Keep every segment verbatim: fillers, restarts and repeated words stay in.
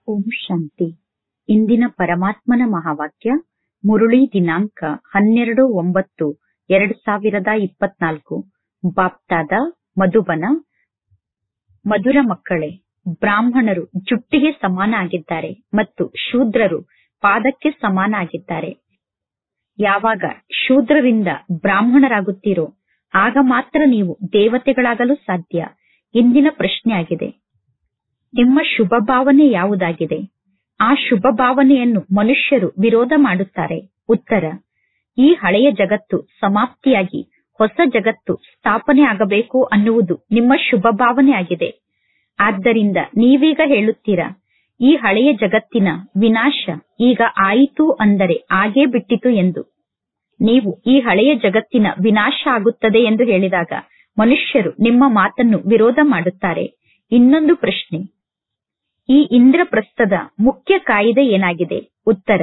ಓಂ ಶಾಂತಿ. ಇಂದಿನ ಪರಮಾತ್ಮನ ಮಹಾವಾಕ್ಯ ಮುರುಳಿ ದಿನಾಂಕ ಹನ್ನೆರಡು ಒಂಬತ್ತು ಎರಡು ಸಾವಿರದ ಇಪ್ಪತ್ನಾಲ್ಕು. ಬಾಪ್ತಾದ ಮಧುಬನ. ಮಧುರ ಮಕ್ಕಳೇ, ಬ್ರಾಹ್ಮಣರು ಜುಟ್ಟಿಗೆ ಸಮಾನ ಆಗಿದ್ದಾರೆ ಮತ್ತು ಶೂದ್ರರು ಪಾದಕ್ಕೆ ಸಮಾನ ಆಗಿದ್ದಾರೆ. ಯಾವಾಗ ಶೂದ್ರರಿಂದ ಬ್ರಾಹ್ಮಣರಾಗುತ್ತೀರೋ ಆಗ ಮಾತ್ರ ನೀವು ದೇವತೆಗಳಾಗಲು ಸಾಧ್ಯ. ಇಂದಿನ ಪ್ರಶ್ನೆ ಆಗಿದೆ, ನಿಮ್ಮ ಶುಭ ಭಾವನೆ ಯಾವುದಾಗಿದೆ? ಆ ಶುಭ ಭಾವನೆಯನ್ನು ಮನುಷ್ಯರು ವಿರೋಧ ಮಾಡುತ್ತಾರೆ. ಉತ್ತರ: ಈ ಹಳೆಯ ಜಗತ್ತು ಸಮಾಪ್ತಿಯಾಗಿ ಹೊಸ ಜಗತ್ತು ಸ್ಥಾಪನೆ ಆಗಬೇಕು ಅನ್ನುವುದು ನಿಮ್ಮ ಶುಭ ಭಾವನೆ ಆಗಿದೆ. ಆದ್ದರಿಂದ ನೀವೀಗ ಹೇಳುತ್ತೀರಾ, ಈ ಹಳೆಯ ಜಗತ್ತಿನ ವಿನಾಶ ಈಗ ಆಯಿತು ಅಂದರೆ ಆಗೇ ಬಿಟ್ಟಿತು ಎಂದು. ನೀವು ಈ ಹಳೆಯ ಜಗತ್ತಿನ ವಿನಾಶ ಆಗುತ್ತದೆ ಎಂದು ಹೇಳಿದಾಗ ಮನುಷ್ಯರು ನಿಮ್ಮ ಮಾತನ್ನು ವಿರೋಧ ಮಾಡುತ್ತಾರೆ. ಇನ್ನೊಂದು ಪ್ರಶ್ನೆ, ಈ ಇಂದ್ರಪ್ರಸ್ಥದ ಮುಖ್ಯ ಕಾಯಿದೆ ಏನಾಗಿದೆ? ಉತ್ತರ: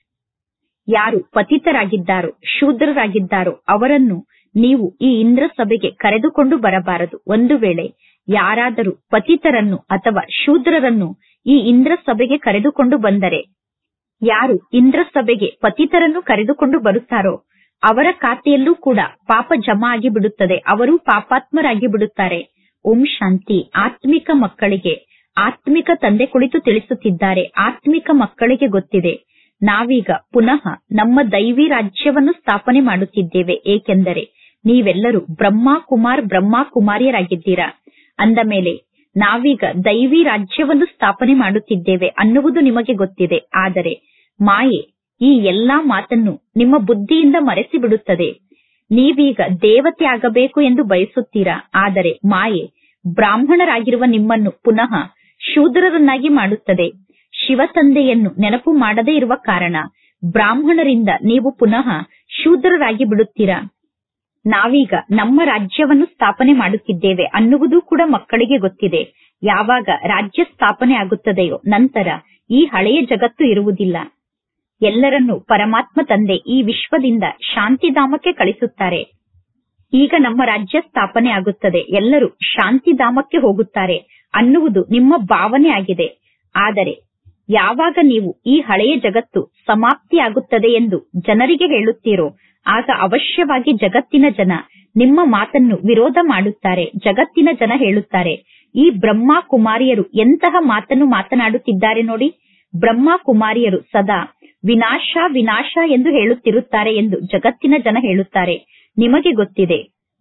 ಯಾರು ಪತಿತರಾಗಿದ್ದಾರೋ, ಶೂದ್ರರಾಗಿದ್ದಾರೋ ಅವರನ್ನು ನೀವು ಈ ಇಂದ್ರ ಸಭೆಗೆ ಕರೆದುಕೊಂಡು ಬರಬಾರದು. ಒಂದು ವೇಳೆ ಯಾರಾದರೂ ಪತಿತರನ್ನು ಅಥವಾ ಶೂದ್ರರನ್ನು ಈ ಇಂದ್ರ ಸಭೆಗೆ ಕರೆದುಕೊಂಡು ಬಂದರೆ, ಯಾರು ಇಂದ್ರ ಸಭೆಗೆ ಪತಿತರನ್ನು ಕರೆದುಕೊಂಡು ಬರುತ್ತಾರೋ ಅವರ ಖಾತೆಯಲ್ಲೂ ಕೂಡ ಪಾಪ ಜಮಾ ಆಗಿ ಬಿಡುತ್ತದೆ. ಅವರು ಪಾಪಾತ್ಮರಾಗಿ ಬಿಡುತ್ತಾರೆ. ಓಂ ಶಾಂತಿ. ಆತ್ಮಿಕ ಮಕ್ಕಳಿಗೆ ಆತ್ಮಿಕ ತಂದೆ ಕುಳಿತು ತಿಳಿಸುತ್ತಿದ್ದಾರೆ. ಆತ್ಮಿಕ ಮಕ್ಕಳಿಗೆ ಗೊತ್ತಿದೆ, ನಾವೀಗ ಪುನಃ ನಮ್ಮ ದೈವಿ ರಾಜ್ಯವನ್ನು ಸ್ಥಾಪನೆ ಮಾಡುತ್ತಿದ್ದೇವೆ. ಏಕೆಂದರೆ ನೀವೆಲ್ಲರೂ ಬ್ರಹ್ಮ ಕುಮಾರ್ ಬ್ರಹ್ಮ ಕುಮಾರಿಯರಾಗಿದ್ದೀರಾ. ಅಂದ ಮೇಲೆ ನಾವೀಗ ದೈವಿ ರಾಜ್ಯವನ್ನು ಸ್ಥಾಪನೆ ಮಾಡುತ್ತಿದ್ದೇವೆ ಅನ್ನುವುದು ನಿಮಗೆ ಗೊತ್ತಿದೆ. ಆದರೆ ಮಾಯೆ ಈ ಎಲ್ಲಾ ಮಾತನ್ನು ನಿಮ್ಮ ಬುದ್ಧಿಯಿಂದ ಮರೆಸಿ ಬಿಡುತ್ತದೆ. ನೀವೀಗ ದೇವತೆ ಆಗಬೇಕು ಎಂದು ಬಯಸುತ್ತೀರಾ. ಆದರೆ ಮಾಯೆ ಬ್ರಾಹ್ಮಣರಾಗಿರುವ ನಿಮ್ಮನ್ನು ಪುನಃ ಶೂದ್ರರನ್ನಾಗಿ ಮಾಡುತ್ತದೆ. ಶಿವ ತಂದೆಯನ್ನು ನೆನಪು ಮಾಡದೇ ಇರುವ ಕಾರಣ ಬ್ರಾಹ್ಮಣರಿಂದ ನೀವು ಪುನಃ ಶೂದ್ರರಾಗಿ ಬಿಡುತ್ತೀರಾ. ನಾವೀಗ ನಮ್ಮ ರಾಜ್ಯವನ್ನು ಸ್ಥಾಪನೆ ಮಾಡುತ್ತಿದ್ದೇವೆ ಅನ್ನುವುದು ಕೂಡ ಮಕ್ಕಳಿಗೆ ಗೊತ್ತಿದೆ. ಯಾವಾಗ ರಾಜ್ಯ ಸ್ಥಾಪನೆ ಆಗುತ್ತದೆಯೋ ನಂತರ ಈ ಹಳೆಯ ಜಗತ್ತು ಇರುವುದಿಲ್ಲ. ಎಲ್ಲರನ್ನೂ ಪರಮಾತ್ಮ ತಂದೆ ಈ ವಿಶ್ವದಿಂದ ಶಾಂತಿಧಾಮಕ್ಕೆ ಕಳಿಸುತ್ತಾರೆ. ಈಗ ನಮ್ಮ ರಾಜ್ಯ ಸ್ಥಾಪನೆ ಆಗುತ್ತದೆ, ಎಲ್ಲರೂ ಶಾಂತಿಧಾಮಕ್ಕೆ ಹೋಗುತ್ತಾರೆ ಅನ್ನುವುದು ನಿಮ್ಮ ಭಾವನೆ ಆಗಿದೆ. ಆದರೆ ಯಾವಾಗ ನೀವು ಈ ಹಳೆಯ ಜಗತ್ತು ಸಮಾಪ್ತಿಯಾಗುತ್ತದೆ ಎಂದು ಜನರಿಗೆ ಹೇಳುತ್ತೀರೋ ಆಗ ಅವಶ್ಯವಾಗಿ ಜಗತ್ತಿನ ಜನ ನಿಮ್ಮ ಮಾತನ್ನು ವಿರೋಧ ಮಾಡುತ್ತಾರೆ. ಜಗತ್ತಿನ ಜನ ಹೇಳುತ್ತಾರೆ, ಈ ಬ್ರಹ್ಮ ಕುಮಾರಿಯರು ಎಂತಹ ಮಾತನ್ನು ಮಾತನಾಡುತ್ತಿದ್ದಾರೆ ನೋಡಿ. ಬ್ರಹ್ಮ ಕುಮಾರಿಯರು ಸದಾ ವಿನಾಶ ವಿನಾಶ ಎಂದು ಹೇಳುತ್ತಿರುತ್ತಾರೆ ಎಂದು ಜಗತ್ತಿನ ಜನ ಹೇಳುತ್ತಾರೆ. ನಿಮಗೆ ಗೊತ್ತಿದೆ,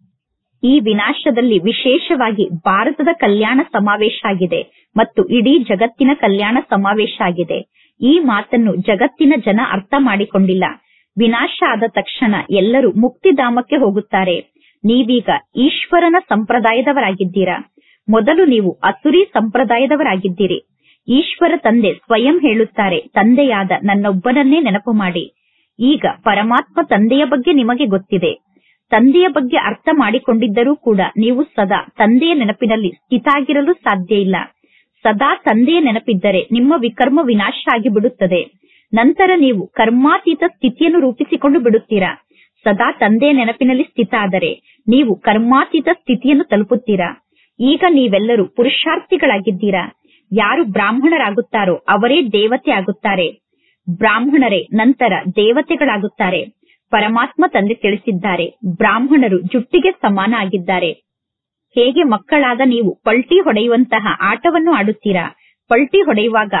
ಈ ವಿನಾಶದಲ್ಲಿ ವಿಶೇಷವಾಗಿ ಭಾರತದ ಕಲ್ಯಾಣ ಸಮಾವೇಶ ಆಗಿದೆ ಮತ್ತು ಇಡೀ ಜಗತ್ತಿನ ಕಲ್ಯಾಣ ಸಮಾವೇಶ ಆಗಿದೆ. ಈ ಮಾತನ್ನು ಜಗತ್ತಿನ ಜನ ಅರ್ಥ ಮಾಡಿಕೊಂಡಿಲ್ಲ. ವಿನಾಶ ಆದ ತಕ್ಷಣ ಎಲ್ಲರೂ ಮುಕ್ತಿಧಾಮಕ್ಕೆ ಹೋಗುತ್ತಾರೆ. ನೀವೀಗ ಈಶ್ವರನ ಸಂಪ್ರದಾಯದವರಾಗಿದ್ದೀರಾ. ಮೊದಲು ನೀವು ಅಸುರಿ ಸಂಪ್ರದಾಯದವರಾಗಿದ್ದೀರಿ. ಈಶ್ವರ ತಂದೆ ಸ್ವಯಂ ಹೇಳುತ್ತಾರೆ, ತಂದೆಯಾದ ನನ್ನೊಬ್ಬನನ್ನೇ ನೆನಪು ಮಾಡಿ. ಈಗ ಪರಮಾತ್ಮ ತಂದೆಯ ಬಗ್ಗೆ ನಿಮಗೆ ಗೊತ್ತಿದೆ. ತಂದೆಯ ಬಗ್ಗೆ ಅರ್ಥ ಮಾಡಿಕೊಂಡಿದ್ದರೂ ಕೂಡ ನೀವು ಸದಾ ತಂದೆಯ ನೆನಪಿನಲ್ಲಿ ಸ್ಥಿತಾಗಿರಲು ಸಾಧ್ಯ ಇಲ್ಲ. ಸದಾ ತಂದೆಯ ನೆನಪಿದ್ದರೆ ನಿಮ್ಮ ವಿಕರ್ಮ ವಿನಾಶ ಆಗಿ ಬಿಡುತ್ತದೆ. ನಂತರ ನೀವು ಕರ್ಮಾತೀತ ಸ್ಥಿತಿಯನ್ನು ರೂಪಿಸಿಕೊಂಡು ಬಿಡುತ್ತೀರಾ. ಸದಾ ತಂದೆಯ ನೆನಪಿನಲ್ಲಿ ಸ್ಥಿತ ಆದರೆ ನೀವು ಕರ್ಮಾತೀತ ಸ್ಥಿತಿಯನ್ನು ತಲುಪುತ್ತೀರಾ. ಈಗ ನೀವೆಲ್ಲರೂ ಪುರುಷಾರ್ಥಿಗಳಾಗಿದ್ದೀರಾ. ಯಾರು ಬ್ರಾಹ್ಮಣರಾಗುತ್ತಾರೋ ಅವರೇ ದೇವತೆ ಆಗುತ್ತಾರೆ. ಬ್ರಾಹ್ಮಣರೇ ನಂತರ ದೇವತೆಗಳಾಗುತ್ತಾರೆ. ಪರಮಾತ್ಮ ತಂದೆ ತಿಳಿಸಿದ್ದಾರೆ, ಬ್ರಾಹ್ಮಣರು ಜುಟ್ಟಿಗೆ ಸಮಾನ ಆಗಿದ್ದಾರೆ. ಹೇಗೆ ಮಕ್ಕಳಾದ ನೀವು ಪಲ್ಟಿ ಹೊಡೆಯುವಂತಹ ಆಟವನ್ನು ಆಡುತ್ತೀರಾ. ಪಲ್ಟಿ ಹೊಡೆಯುವಾಗ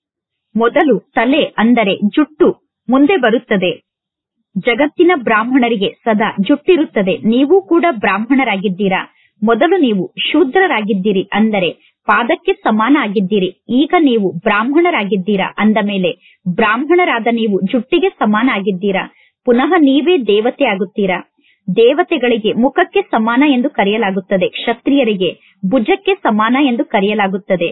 ಮೊದಲು ತಲೆ ಅಂದರೆ ಜುಟ್ಟು ಮುಂದೆ ಬರುತ್ತದೆ. ಜಗತ್ತಿನ ಬ್ರಾಹ್ಮಣರಿಗೆ ಸದಾ ಜುಟ್ಟಿರುತ್ತದೆ. ನೀವು ಕೂಡ ಬ್ರಾಹ್ಮಣರಾಗಿದ್ದೀರಾ. ಮೊದಲು ನೀವು ಶೂದ್ರರಾಗಿದ್ದೀರಿ, ಅಂದರೆ ಪಾದಕ್ಕೆ ಸಮಾನ ಆಗಿದ್ದೀರಿ. ಈಗ ನೀವು ಬ್ರಾಹ್ಮಣರಾಗಿದ್ದೀರಾ. ಅಂದ ಮೇಲೆ ಬ್ರಾಹ್ಮಣರಾದ ನೀವು ಜುಟ್ಟಿಗೆ ಸಮಾನ ಆಗಿದ್ದೀರಾ. ಪುನಃ ನೀವೇ ದೇವತೆ ಆಗುತ್ತೀರಾ. ದೇವತೆಗಳಿಗೆ ಮುಖಕ್ಕೆ ಸಮಾನ ಎಂದು ಕರೆಯಲಾಗುತ್ತದೆ. ಕ್ಷತ್ರಿಯರಿಗೆ ಭುಜಕ್ಕೆ ಸಮಾನ ಎಂದು ಕರೆಯಲಾಗುತ್ತದೆ.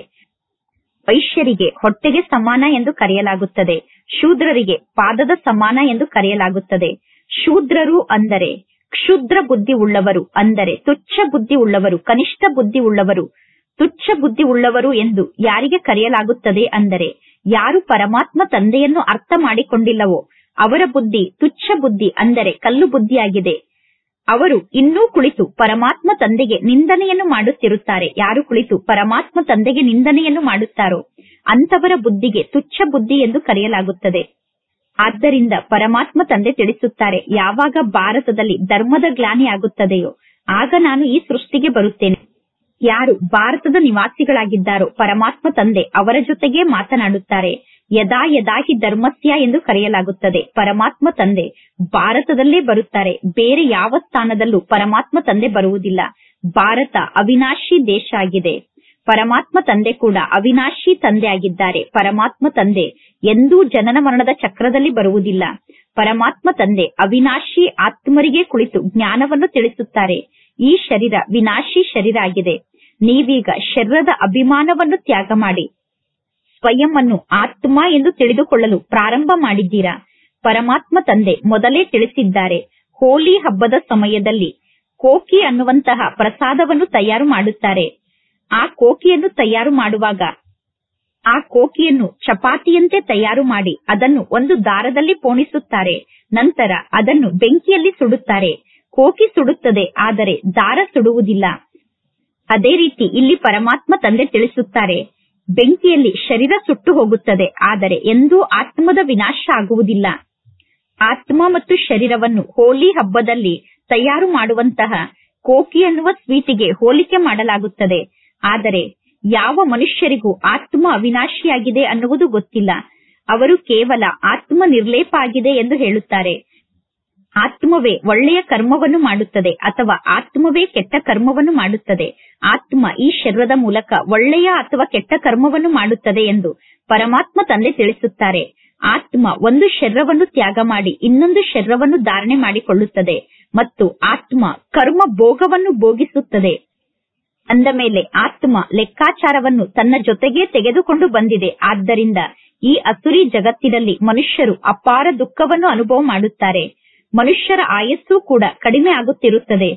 ವೈಶ್ಯರಿಗೆ ಹೊಟ್ಟೆಗೆ ಸಮಾನ ಎಂದು ಕರೆಯಲಾಗುತ್ತದೆ. ಶೂದ್ರರಿಗೆ ಪಾದದ ಸಮಾನ ಎಂದು ಕರೆಯಲಾಗುತ್ತದೆ. ಶೂದ್ರರು ಅಂದರೆ ಕ್ಷುದ್ರ ಬುದ್ಧಿ ಉಳ್ಳವರು, ಅಂದರೆ ತುಚ್ಛ ಬುದ್ಧಿ ಉಳ್ಳವರು, ಕನಿಷ್ಠ ಬುದ್ಧಿ ಉಳ್ಳವರು. ತುಚ್ಛ ಬುದ್ಧಿ ಉಳ್ಳವರು ಎಂದು ಯಾರಿಗೆ ಕರೆಯಲಾಗುತ್ತದೆ ಅಂದರೆ ಯಾರು ಪರಮಾತ್ಮ ತಂದೆಯನ್ನು ಅರ್ಥ ಮಾಡಿಕೊಂಡಿಲ್ಲವೋ ಅವರ ಬುದ್ಧಿ ತುಚ್ಛ ಬುದ್ಧಿ, ಅಂದರೆ ಕಲ್ಲು ಬುದ್ಧಿಯಾಗಿದೆ. ಅವರು ಇನ್ನೂ ಕುಳಿತು ಪರಮಾತ್ಮ ತಂದೆಗೆ ನಿಂದನೆಯನ್ನು ಮಾಡುತ್ತಿರುತ್ತಾರೆ. ಯಾರು ಕುಳಿತು ಪರಮಾತ್ಮ ತಂದೆಗೆ ನಿಂದನೆಯನ್ನು ಮಾಡುತ್ತಾರೋ ಅಂತವರ ಬುದ್ಧಿಗೆ ತುಚ್ಛ ಬುದ್ಧಿ ಎಂದು ಕರೆಯಲಾಗುತ್ತದೆ. ಆದ್ದರಿಂದ ಪರಮಾತ್ಮ ತಂದೆ ತಿಳಿಸುತ್ತಾರೆ, ಯಾವಾಗ ಭಾರತದಲ್ಲಿ ಧರ್ಮದ ಗ್ಲಾನಿ ಆಗುತ್ತದೆಯೋ ಆಗ ನಾನು ಈ ಸೃಷ್ಟಿಗೆ ಬರುತ್ತೇನೆ. ಯಾರು ಭಾರತದ ನಿವಾಸಿಗಳಾಗಿದ್ದಾರೋ ಪರಮಾತ್ಮ ತಂದೆ ಅವರ ಜೊತೆಗೆ ಮಾತನಾಡುತ್ತಾರೆ. ಯದಾ ಯದಾ ಹಿ ಧರ್ಮಸ್ಯ ಎಂದು ಕರೆಯಲಾಗುತ್ತದೆ. ಪರಮಾತ್ಮ ತಂದೆ ಭಾರತದಲ್ಲೇ ಬರುತ್ತಾರೆ, ಬೇರೆ ಯಾವ ಸ್ಥಾನದಲ್ಲೂ ಪರಮಾತ್ಮ ತಂದೆ ಬರುವುದಿಲ್ಲ. ಭಾರತ ಅವಿನಾಶಿ ದೇಶ ಆಗಿದೆ. ಪರಮಾತ್ಮ ತಂದೆ ಕೂಡ ಅವಿನಾಶಿ ತಂದೆ ಆಗಿದ್ದಾರೆ. ಪರಮಾತ್ಮ ತಂದೆ ಎಂದೂ ಜನನ ಮರಣದ ಚಕ್ರದಲ್ಲಿ ಬರುವುದಿಲ್ಲ. ಪರಮಾತ್ಮ ತಂದೆ ಅವಿನಾಶಿ ಆತ್ಮರಿಗೆ ಕುಳಿತು ಜ್ಞಾನವನ್ನು ತಿಳಿಸುತ್ತಾರೆ. ಈ ಶರೀರ ವಿನಾಶಿ ಶರೀರ ಆಗಿದೆ. ನೀವೀಗ ಶರೀರದ ಅಭಿಮಾನವನ್ನು ತ್ಯಾಗ ಮಾಡಿ ಸ್ವಯಂ ಅನ್ನು ಆತ್ಮ ಎಂದು ತಿಳಿದುಕೊಳ್ಳಲು ಪ್ರಾರಂಭ ಮಾಡಿದ್ದೀರಾ. ಪರಮಾತ್ಮ ತಂದೆ ಮೊದಲೇ ತಿಳಿಸಿದ್ದಾರೆ, ಹೋಲಿ ಹಬ್ಬದ ಸಮಯದಲ್ಲಿ ಕೋಕಿ ಅನ್ನುವಂತಹ ಪ್ರಸಾದವನ್ನು ತಯಾರು ಮಾಡುತ್ತಾರೆ. ಆ ಕೋಕಿಯನ್ನು ತಯಾರು ಮಾಡುವಾಗ ಆ ಕೋಕಿಯನ್ನು ಚಪಾತಿಯಂತೆ ತಯಾರು ಮಾಡಿ ಅದನ್ನು ಒಂದು ದಾರದಲ್ಲಿ ಪೋಣಿಸುತ್ತಾರೆ. ನಂತರ ಅದನ್ನು ಬೆಂಕಿಯಲ್ಲಿ ಸುಡುತ್ತಾರೆ. ಕೋಕಿ ಸುಡುತ್ತದೆ, ಆದರೆ ದಾರ ಸುಡುವುದಿಲ್ಲ. ಅದೇ ರೀತಿ ಇಲ್ಲಿ ಪರಮಾತ್ಮ ತಂದೆ ತಿಳಿಸುತ್ತಾರೆ, ಬೆಂಕಿಯಲ್ಲಿ ಶರೀರ ಸುಟ್ಟು ಹೋಗುತ್ತದೆ, ಆದರೆ ಎಂದೂ ಆತ್ಮದ ವಿನಾಶ ಆಗುವುದಿಲ್ಲ. ಆತ್ಮ ಮತ್ತು ಶರೀರವನ್ನು ಹೋಲಿ ಹಬ್ಬದಲ್ಲಿ ತಯಾರು ಮಾಡುವಂತಹ ಕೋಕಿ ಅನ್ನುವ ಸ್ವೀಟಿಗೆ ಹೋಲಿಕೆ ಮಾಡಲಾಗುತ್ತದೆ. ಆದರೆ ಯಾವ ಮನುಷ್ಯರಿಗೂ ಆತ್ಮ ಅವಿನಾಶಿಯಾಗಿದೆ ಅನ್ನುವುದು ಗೊತ್ತಿಲ್ಲ. ಅವರು ಕೇವಲ ಆತ್ಮ ನಿರ್ಲೇಪ ಆಗಿದೆ ಎಂದು ಹೇಳುತ್ತಾರೆ. ಆತ್ಮವೇ ಒಳ್ಳೆಯ ಕರ್ಮವನ್ನು ಮಾಡುತ್ತದೆ ಅಥವಾ ಆತ್ಮವೇ ಕೆಟ್ಟ ಕರ್ಮವನ್ನು ಮಾಡುತ್ತದೆ. ಆತ್ಮ ಈ ಶರೀರದ ಮೂಲಕ ಒಳ್ಳೆಯ ಅಥವಾ ಕೆಟ್ಟ ಕರ್ಮವನ್ನು ಮಾಡುತ್ತದೆ ಎಂದು ಪರಮಾತ್ಮ ತಂದೆ ತಿಳಿಸುತ್ತಾರೆ. ಆತ್ಮ ಒಂದು ಶರೀರವನ್ನು ತ್ಯಾಗ ಮಾಡಿ ಇನ್ನೊಂದು ಶರೀರವನ್ನು ಧಾರಣೆ ಮಾಡಿಕೊಳ್ಳುತ್ತದೆ ಮತ್ತು ಆತ್ಮ ಕರ್ಮ ಭೋಗವನ್ನು ಭೋಗಿಸುತ್ತದೆ. ಅಂದ ಮೇಲೆ ಆತ್ಮ ಲೆಕ್ಕಾಚಾರವನ್ನು ತನ್ನ ಜೊತೆಗೆ ತೆಗೆದುಕೊಂಡು ಬಂದಿದೆ. ಆದ್ದರಿಂದ ಈ ಅಸುರಿ ಜಗತ್ತಿನಲ್ಲಿ ಮನುಷ್ಯರು ಅಪಾರ ದುಃಖವನ್ನು ಅನುಭವ ಮಾಡುತ್ತಾರೆ. ಮನುಷ್ಯರ ಆಯಸ್ಸು ಕೂಡ ಕಡಿಮೆ ಆಗುತ್ತಿರುತ್ತದೆ.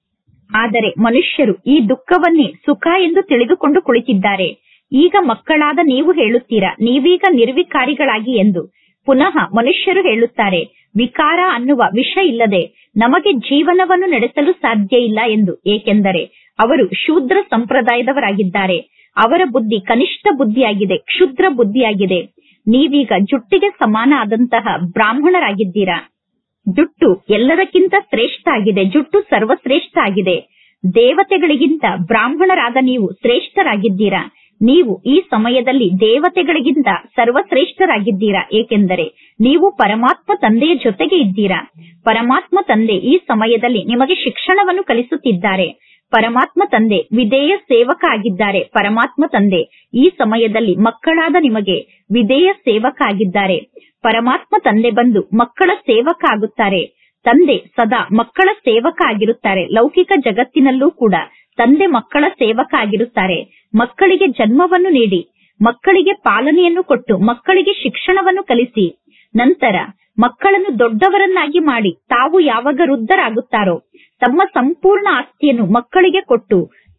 ಆದರೆ ಮನುಷ್ಯರು ಈ ದುಃಖವನ್ನೇ ಸುಖ ಎಂದು ತಿಳಿದುಕೊಂಡು ಕುಳಿತಿದ್ದಾರೆ. ಈಗ ಮಕ್ಕಳಾದ ನೀವು ಹೇಳುತ್ತೀರಾ, ನೀವೀಗ ನಿರ್ವಿಕಾರಿಗಳಾಗಿ ಎಂದು. ಪುನಃ ಮನುಷ್ಯರು ಹೇಳುತ್ತಾರೆ, ವಿಕಾರ ಅನ್ನುವ ವಿಷ ಇಲ್ಲದೆ ನಮಗೆ ಜೀವನವನ್ನು ನಡೆಸಲು ಸಾಧ್ಯ ಇಲ್ಲ ಎಂದು. ಏಕೆಂದರೆ ಅವರು ಶೂದ್ರ ಸಂಪ್ರದಾಯದವರಾಗಿದ್ದಾರೆ. ಅವರ ಬುದ್ಧಿ ಕನಿಷ್ಠ ಬುದ್ಧಿಯಾಗಿದೆ, ಕ್ಷುದ್ರ ಬುದ್ಧಿಯಾಗಿದೆ. ನೀವೀಗ ಜುಟ್ಟಿಗೆ ಸಮಾನ ಆದಂತಹ ಬ್ರಾಹ್ಮಣರಾಗಿದ್ದೀರಾ. ಜುಟ್ಟು ಎಲ್ಲದಕ್ಕಿಂತ ಶ್ರೇಷ್ಠ ಆಗಿದೆ. ಜುಟ್ಟು ಸರ್ವಶ್ರೇಷ್ಠ ಆಗಿದೆ. ದೇವತೆಗಳಿಗಿಂತ ಬ್ರಾಹ್ಮಣರಾದ ನೀವು ಶ್ರೇಷ್ಠರಾಗಿದ್ದೀರಾ. ನೀವು ಈ ಸಮಯದಲ್ಲಿ ದೇವತೆಗಳಿಗಿಂತ ಸರ್ವಶ್ರೇಷ್ಠರಾಗಿದ್ದೀರಾ. ಏಕೆಂದರೆ ನೀವು ಪರಮಾತ್ಮ ತಂದೆಯ ಜೊತೆಗೆ ಇದ್ದೀರಾ. ಪರಮಾತ್ಮ ತಂದೆ ಈ ಸಮಯದಲ್ಲಿ ನಿಮಗೆ ಶಿಕ್ಷಣವನ್ನು ಕಲಿಸುತ್ತಿದ್ದಾರೆ. ಪರಮಾತ್ಮ ತಂದೆ ವಿಧೇಯ ಸೇವಕ ಆಗಿದ್ದಾರೆ. ಪರಮಾತ್ಮ ತಂದೆ ಈ ಸಮಯದಲ್ಲಿ ಮಕ್ಕಳಾದ ನಿಮಗೆ ವಿಧೇಯ ಸೇವಕ ಆಗಿದ್ದಾರೆ. ಪರಮಾತ್ಮ ತಂದೆ ಬಂದು ಮಕ್ಕಳ ಸೇವಕ ಆಗುತ್ತಾರೆ. ತಂದೆ ಸದಾ ಮಕ್ಕಳ ಸೇವಕ ಆಗಿರುತ್ತಾರೆ. ಲೌಕಿಕ ಜಗತ್ತಿನಲ್ಲೂ ಕೂಡ ತಂದೆ ಮಕ್ಕಳ ಸೇವಕ ಆಗಿರುತ್ತಾರೆ. ಮಕ್ಕಳಿಗೆ ಜನ್ಮವನ್ನು ನೀಡಿ, ಮಕ್ಕಳಿಗೆ ಪಾಲನೆಯನ್ನು ಕೊಟ್ಟು, ಮಕ್ಕಳಿಗೆ ಶಿಕ್ಷಣವನ್ನು ಕಲಿಸಿ, ನಂತರ ಮಕ್ಕಳನ್ನು ದೊಡ್ಡವರನ್ನಾಗಿ ಮಾಡಿ ತಾವು ಯಾವಾಗ ವೃದ್ಧರಾಗುತ್ತಾರೋ ತಮ್ಮ ಸಂಪೂರ್ಣ ಆಸ್ತಿಯನ್ನು ಮಕ್ಕಳಿಗೆ ಕೊಟ್ಟು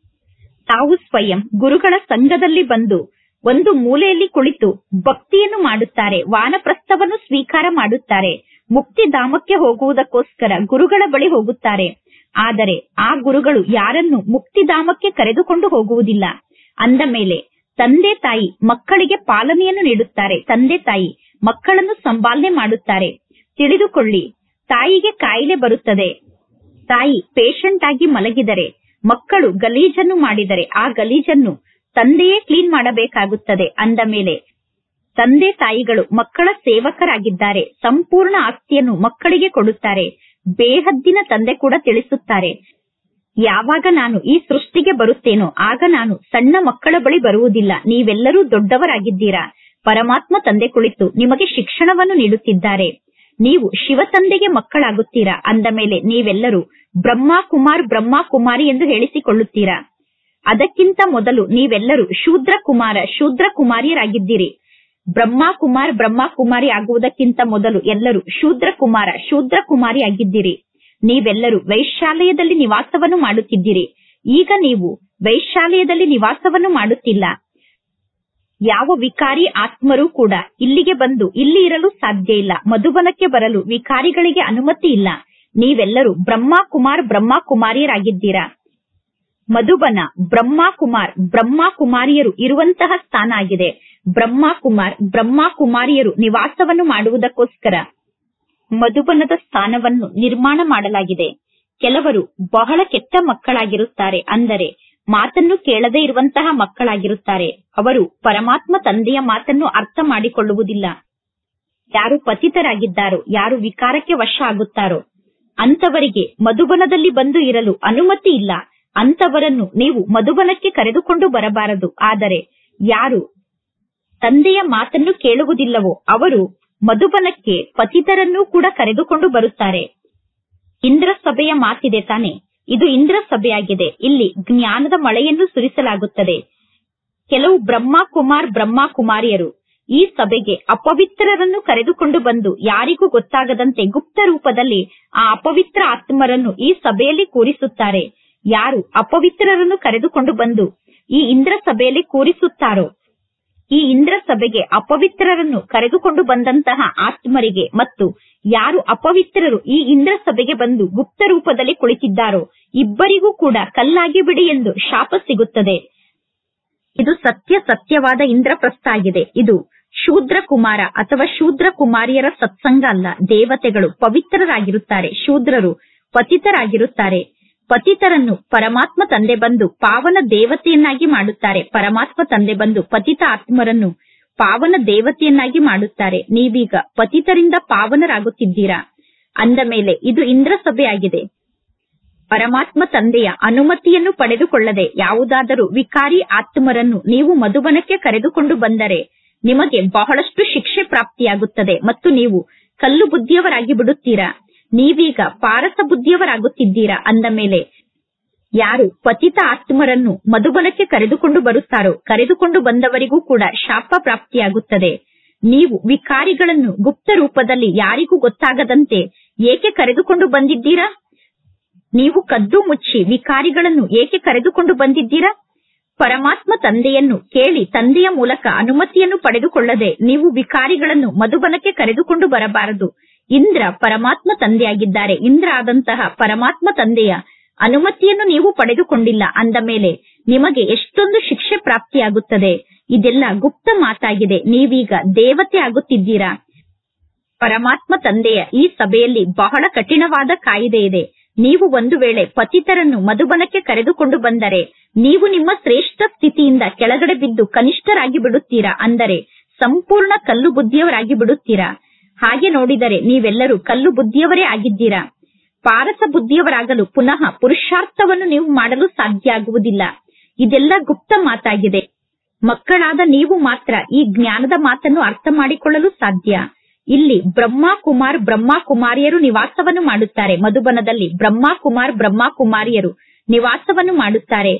ತಾವು ಸ್ವಯಂ ಗುರುಗಳ ಸಂಘದಲ್ಲಿ ಬಂದು ಒಂದು ಮೂಲೆಯಲ್ಲಿ ಕುಳಿತು ಭಕ್ತಿಯನ್ನು ಮಾಡುತ್ತಾರೆ. ವಾನಪ್ರಸ್ಥವನ್ನು ಸ್ವೀಕಾರ ಮಾಡುತ್ತಾರೆ. ಮುಕ್ತಿಧಾಮಕ್ಕೆ ಹೋಗುವುದಕ್ಕೋಸ್ಕರ ಗುರುಗಳ ಬಳಿ ಹೋಗುತ್ತಾರೆ. ಆದರೆ ಆ ಗುರುಗಳು ಯಾರನ್ನು ಮುಕ್ತಿಧಾಮಕ್ಕೆ ಕರೆದುಕೊಂಡು ಹೋಗುವುದಿಲ್ಲ. ಅಂದ ಮೇಲೆ ತಂದೆ ತಾಯಿ ಮಕ್ಕಳಿಗೆ ಪಾಲನೆಯನ್ನು ನೀಡುತ್ತಾರೆ. ತಂದೆ ತಾಯಿ ಮಕ್ಕಳನ್ನು ಸಂಪಾಲನೆ ಮಾಡುತ್ತಾರೆ. ತಿಳಿದುಕೊಳ್ಳಿ, ತಾಯಿಗೆ ಕಾಯಿಲೆ ಬರುತ್ತದೆ. ತಾಯಿ ಪೇಷಂಟ್ ಆಗಿ ಮಲಗಿದರೆ, ಮಕ್ಕಳು ಗಲೀಜನ್ನು ಮಾಡಿದರೆ ಆ ಗಲೀಜನ್ನು ತಂದೆಯೇ ಕ್ಲೀನ್ ಮಾಡಬೇಕಾಗುತ್ತದೆ. ಅಂದ ಮೇಲೆ ತಂದೆ ತಾಯಿಗಳು ಮಕ್ಕಳ ಸೇವಕರಾಗಿದ್ದಾರೆ. ಸಂಪೂರ್ಣ ಆಸ್ತಿಯನ್ನು ಮಕ್ಕಳಿಗೆ ಕೊಡುತ್ತಾರೆ. ಬೇಹದ್ದಿನ ತಂದೆ ಕೂಡ ತಿಳಿಸುತ್ತಾರೆ, ಯಾವಾಗ ನಾನು ಈ ಸೃಷ್ಟಿಗೆ ಬರುತ್ತೇನೋ ಆಗ ನಾನು ಸಣ್ಣ ಮಕ್ಕಳ ಬಳಿ ಬರುವುದಿಲ್ಲ. ನೀವೆಲ್ಲರೂ ದೊಡ್ಡವರಾಗಿದ್ದೀರಾ. ಪರಮಾತ್ಮ ತಂದೆ ಕುಳಿತು ನಿಮಗೆ ಶಿಕ್ಷಣವನ್ನು ನೀಡುತ್ತಿದ್ದಾರೆ. ನೀವು ಶಿವ ತಂದೆಗೆ ಮಕ್ಕಳಾಗುತ್ತೀರಾ. ಅಂದ ಮೇಲೆ ನೀವೆಲ್ಲರೂ ಬ್ರಹ್ಮ ಕುಮಾರ್ ಬ್ರಹ್ಮ ಕುಮಾರಿ ಎಂದು ಹೇಳಿಸಿಕೊಳ್ಳುತ್ತೀರಾ. ಅದಕ್ಕಿಂತ ಮೊದಲು ನೀವೆಲ್ಲರೂ ಶೂದ್ರ ಕುಮಾರ ಶೂದ್ರ ಕುಮಾರಿಯರಾಗಿದ್ದೀರಿ. ಬ್ರಹ್ಮ ಕುಮಾರ್ ಬ್ರಹ್ಮ ಕುಮಾರಿ ಆಗುವುದಕ್ಕಿಂತ ಮೊದಲು ಎಲ್ಲರೂ ಶೂದ್ರ ಕುಮಾರ ಶೂದ್ರ ಕುಮಾರಿ ಆಗಿದ್ದೀರಿ. ನೀವೆಲ್ಲರೂ ವೈಶ್ಯಾಲಯದಲ್ಲಿ ನಿವಾಸವನ್ನು ಮಾಡುತ್ತಿದ್ದೀರಿ. ಈಗ ನೀವು ವೈಶ್ಯಾಲಯದಲ್ಲಿ ನಿವಾಸವನ್ನು ಮಾಡುತ್ತಿಲ್ಲ. ಯಾವ ವಿಕಾರಿ ಆತ್ಮರೂ ಕೂಡ ಇಲ್ಲಿಗೆ ಬಂದು ಇಲ್ಲಿ ಇರಲು ಸಾಧ್ಯ ಇಲ್ಲ. ಮಧುಬನಕ್ಕೆ ಬರಲು ವಿಕಾರಿಗಳಿಗೆ ಅನುಮತಿ ಇಲ್ಲ. ನೀವೆಲ್ಲರೂ ಬ್ರಹ್ಮ ಕುಮಾರ್ ಬ್ರಹ್ಮ ಕುಮಾರಿಯರಾಗಿದ್ದೀರಾ. ಮಧುಬನ ಬ್ರಹ್ಮ ಕುಮಾರ್ ಬ್ರಹ್ಮ ಕುಮಾರಿಯರು ಇರುವಂತಹ ಸ್ಥಾನ ಆಗಿದೆ. ಬ್ರಹ್ಮ ಕುಮಾರ್ ಬ್ರಹ್ಮ ಕುಮಾರಿಯರು ನಿವಾಸವನ್ನು ಮಾಡುವುದಕ್ಕೋಸ್ಕರ ಮಧುಬನದ ಸ್ಥಾನವನ್ನು ನಿರ್ಮಾಣ ಮಾಡಲಾಗಿದೆ. ಕೆಲವರು ಬಹಳ ಕೆಟ್ಟ ಮಕ್ಕಳಾಗಿರುತ್ತಾರೆ, ಅಂದರೆ ಮಾತನ್ನು ಕೇಳದೇ ಇರುವಂತಹ ಮಕ್ಕಳಾಗಿರುತ್ತಾರೆ. ಅವರು ಪರಮಾತ್ಮ ತಂದೆಯ ಮಾತನ್ನು ಅರ್ಥ ಮಾಡಿಕೊಳ್ಳುವುದಿಲ್ಲ. ಯಾರು ಪತಿತರಾಗಿದ್ದಾರೋ, ಯಾರು ವಿಕಾರಕ್ಕೆ ವಶ ಆಗುತ್ತಾರೋ ಅಂತವರಿಗೆ ಮಧುಬನದಲ್ಲಿ ಬಂದು ಇರಲು ಅನುಮತಿ ಇಲ್ಲ. ಅಂತವರನ್ನು ನೀವು ಮಧುಬನಕ್ಕೆ ಕರೆದುಕೊಂಡು ಬರಬಾರದು. ಆದರೆ ಯಾರು ತಂದೆಯ ಮಾತನ್ನು ಕೇಳುವುದಿಲ್ಲವೋ ಅವರು ಮಧುಬನಕ್ಕೆ ಪತಿತರನ್ನೂ ಕೂಡ ಕರೆದುಕೊಂಡು ಬರುತ್ತಾರೆ. ಇಂದ್ರ ಸಭೆಯ ಮಾತಿದೆ ತಾನೆ, ಇದು ಇಂದ್ರ ಸಭೆಯಾಗಿದೆ. ಇಲ್ಲಿ ಜ್ಞಾನದ ಮಳೆಯನ್ನು ಸುರಿಸಲಾಗುತ್ತದೆ. ಕೆಲವು ಬ್ರಹ್ಮ ಕುಮಾರ್ ಬ್ರಹ್ಮ ಕುಮಾರಿಯರು ಈ ಸಭೆಗೆ ಅಪವಿತ್ರರನ್ನು ಕರೆದುಕೊಂಡು ಬಂದು ಯಾರಿಗೂ ಗೊತ್ತಾಗದಂತೆ ಗುಪ್ತ ರೂಪದಲ್ಲಿ ಆ ಅಪವಿತ್ರ ಆತ್ಮರನ್ನು ಈ ಸಭೆಯಲ್ಲಿ ಕೂರಿಸುತ್ತಾರೆ. ಯಾರು ಅಪವಿತ್ರರನ್ನು ಕರೆದುಕೊಂಡು ಬಂದು ಈ ಇಂದ್ರ ಸಭೆಯಲ್ಲಿ ಕೂರಿಸುತ್ತಾರೋ, ಈ ಇಂದ್ರ ಸಭೆಗೆ ಅಪವಿತ್ರರನ್ನು ಕರೆದುಕೊಂಡು ಬಂದಂತಹ ಆತ್ಮರಿಗೆ ಮತ್ತು ಯಾರು ಅಪವಿತ್ರರು ಈ ಇಂದ್ರ ಸಭೆಗೆ ಬಂದು ಗುಪ್ತ ರೂಪದಲ್ಲಿ ಕುಳಿತಿದ್ದಾರೋ ಇಬ್ಬರಿಗೂ ಕೂಡ ಕಲ್ಲಾಗಿ ಬಿಡಿ ಎಂದು ಶಾಪ ಸಿಗುತ್ತದೆ. ಇದು ಸತ್ಯ ಸತ್ಯವಾದ ಇಂದ್ರಪ್ರಸ್ಥ ಆಗಿದೆ. ಇದು ಶೂದ್ರ ಕುಮಾರ ಅಥವಾ ಶೂದ್ರ ಕುಮಾರಿಯರ ಸತ್ಸಂಗ ಅಲ್ಲ. ದೇವತೆಗಳು ಪವಿತ್ರರಾಗಿರುತ್ತಾರೆ, ಶೂದ್ರರು ಪತಿತರಾಗಿರುತ್ತಾರೆ. ಪತಿತರನ್ನು ಪರಮಾತ್ಮ ತಂದೆ ಬಂದು ಪಾವನ ದೇವತೆಯನ್ನಾಗಿ ಮಾಡುತ್ತಾರೆ. ಪರಮಾತ್ಮ ತಂದೆ ಬಂದು ಪತಿತ ಆತ್ಮರನ್ನು ಪಾವನ ದೇವತೆಯನ್ನಾಗಿ ಮಾಡುತ್ತಾರೆ. ನೀವೀಗ ಪತಿತರಿಂದ ಪಾವನರಾಗುತ್ತಿದ್ದೀರಾ ಅಂದ ಮೇಲೆ ಇದು ಇಂದ್ರ ಸಭೆಯಾಗಿದೆ. ಪರಮಾತ್ಮ ತಂದೆಯ ಅನುಮತಿಯನ್ನು ಪಡೆದುಕೊಳ್ಳದೆ ಯಾವುದಾದರೂ ವಿಕಾರಿ ಆತ್ಮರನ್ನು ನೀವು ಮಧುಬನಕ್ಕೆ ಕರೆದುಕೊಂಡು ಬಂದರೆ ನಿಮಗೆ ಬಹಳಷ್ಟು ಶಿಕ್ಷೆ ಪ್ರಾಪ್ತಿಯಾಗುತ್ತದೆ ಮತ್ತು ನೀವು ಕಲ್ಲು ಬುದ್ಧಿಯವರಾಗಿ ಬಿಡುತ್ತೀರಾ. ನೀವೀಗ ಪಾರಸ ಬುದ್ಧಿಯವರಾಗುತ್ತಿದ್ದೀರಾ ಅಂದ ಮೇಲೆ ಯಾರು ಪತಿತ ಆತ್ಮರನ್ನು ಮಧುಬನಕ್ಕೆ ಕರೆದುಕೊಂಡು ಬರುತ್ತಾರೋ ಕರೆದುಕೊಂಡು ಬಂದವರಿಗೂ ಕೂಡ ಶಾಪ ಪ್ರಾಪ್ತಿಯಾಗುತ್ತದೆ. ನೀವು ವಿಕಾರಿಗಳನ್ನು ಗುಪ್ತ ರೂಪದಲ್ಲಿ ಯಾರಿಗೂ ಗೊತ್ತಾಗದಂತೆ ಏಕೆ ಕರೆದುಕೊಂಡು ಬಂದಿದ್ದೀರಾ? ನೀವು ಕದ್ದು ಮುಚ್ಚಿ ವಿಕಾರಿಗಳನ್ನು ಏಕೆ ಕರೆದುಕೊಂಡು ಬಂದಿದ್ದೀರಾ? ಪರಮಾತ್ಮ ತಂದೆಯನ್ನು ಕೇಳಿ ತಂದೆಯ ಮೂಲಕ ಅನುಮತಿಯನ್ನು ಪಡೆದುಕೊಳ್ಳದೆ ನೀವು ವಿಕಾರಿಗಳನ್ನು ಮಧುಬನಕ್ಕೆ ಕರೆದುಕೊಂಡು ಬರಬಾರದು. ಇಂದ್ರ ಪರಮಾತ್ಮ ತಂದೆಯಾಗಿದ್ದಾರೆ. ಇಂದ್ರ ಆದಂತಹ ಪರಮಾತ್ಮ ತಂದೆಯ ಅನುಮತಿಯನ್ನು ನೀವು ಪಡೆದುಕೊಂಡಿಲ್ಲ ಅಂದ ಮೇಲೆ ನಿಮಗೆ ಎಷ್ಟೊಂದು ಶಿಕ್ಷೆ ಪ್ರಾಪ್ತಿಯಾಗುತ್ತದೆ. ಇದೆಲ್ಲ ಗುಪ್ತ ಮಾತಾಗಿದೆ. ನೀವೀಗ ದೇವತೆ ಆಗುತ್ತಿದ್ದೀರಾ. ಪರಮಾತ್ಮ ತಂದೆಯ ಈ ಸಭೆಯಲ್ಲಿ ಬಹಳ ಕಠಿಣವಾದ ಕಾಯಿದೆ ಇದೆ. ನೀವು ಒಂದು ವೇಳೆ ಪತಿತರನ್ನು ಮಧುಬನಕ್ಕೆ ಕರೆದುಕೊಂಡು ಬಂದರೆ ನೀವು ನಿಮ್ಮ ಶ್ರೇಷ್ಠ ಸ್ಥಿತಿಯಿಂದ ಕೆಳಗಡೆ ಬಿದ್ದು ಕನಿಷ್ಠರಾಗಿ ಬಿಡುತ್ತೀರಾ, ಅಂದರೆ ಸಂಪೂರ್ಣ ಕಲ್ಲು ಬುದ್ಧಿಯವರಾಗಿ ಬಿಡುತ್ತೀರಾ. ಹಾಗೆ ನೋಡಿದರೆ ನೀವೆಲ್ಲರೂ ಕಲ್ಲು ಬುದ್ಧಿಯವರೇ ಆಗಿದ್ದೀರಾ. ಪಾರಸ ಬುದ್ಧಿಯವರಾಗಲು ಪುನಃ ಪುರುಷಾರ್ಥವನ್ನು ನೀವು ಮಾಡಲು ಸಾಧ್ಯ ಆಗುವುದಿಲ್ಲ. ಇದೆಲ್ಲ ಗುಪ್ತ ಮಾತಾಗಿದೆ. ಮಕ್ಕಳಾದ ನೀವು ಮಾತ್ರ ಈ ಜ್ಞಾನದ ಮಾತನ್ನು ಅರ್ಥ ಮಾಡಿಕೊಳ್ಳಲು ಸಾಧ್ಯ. ಇಲ್ಲಿ ಬ್ರಹ್ಮ ಕುಮಾರ್ ಬ್ರಹ್ಮ ಕುಮಾರಿಯರು ನಿವಾಸವನ್ನು ಮಾಡುತ್ತಾರೆ. ಮಧುಬನದಲ್ಲಿ ಬ್ರಹ್ಮ ಕುಮಾರ್ ಬ್ರಹ್ಮ ಕುಮಾರಿಯರು ನಿವಾಸವನ್ನು ಮಾಡುತ್ತಾರೆ.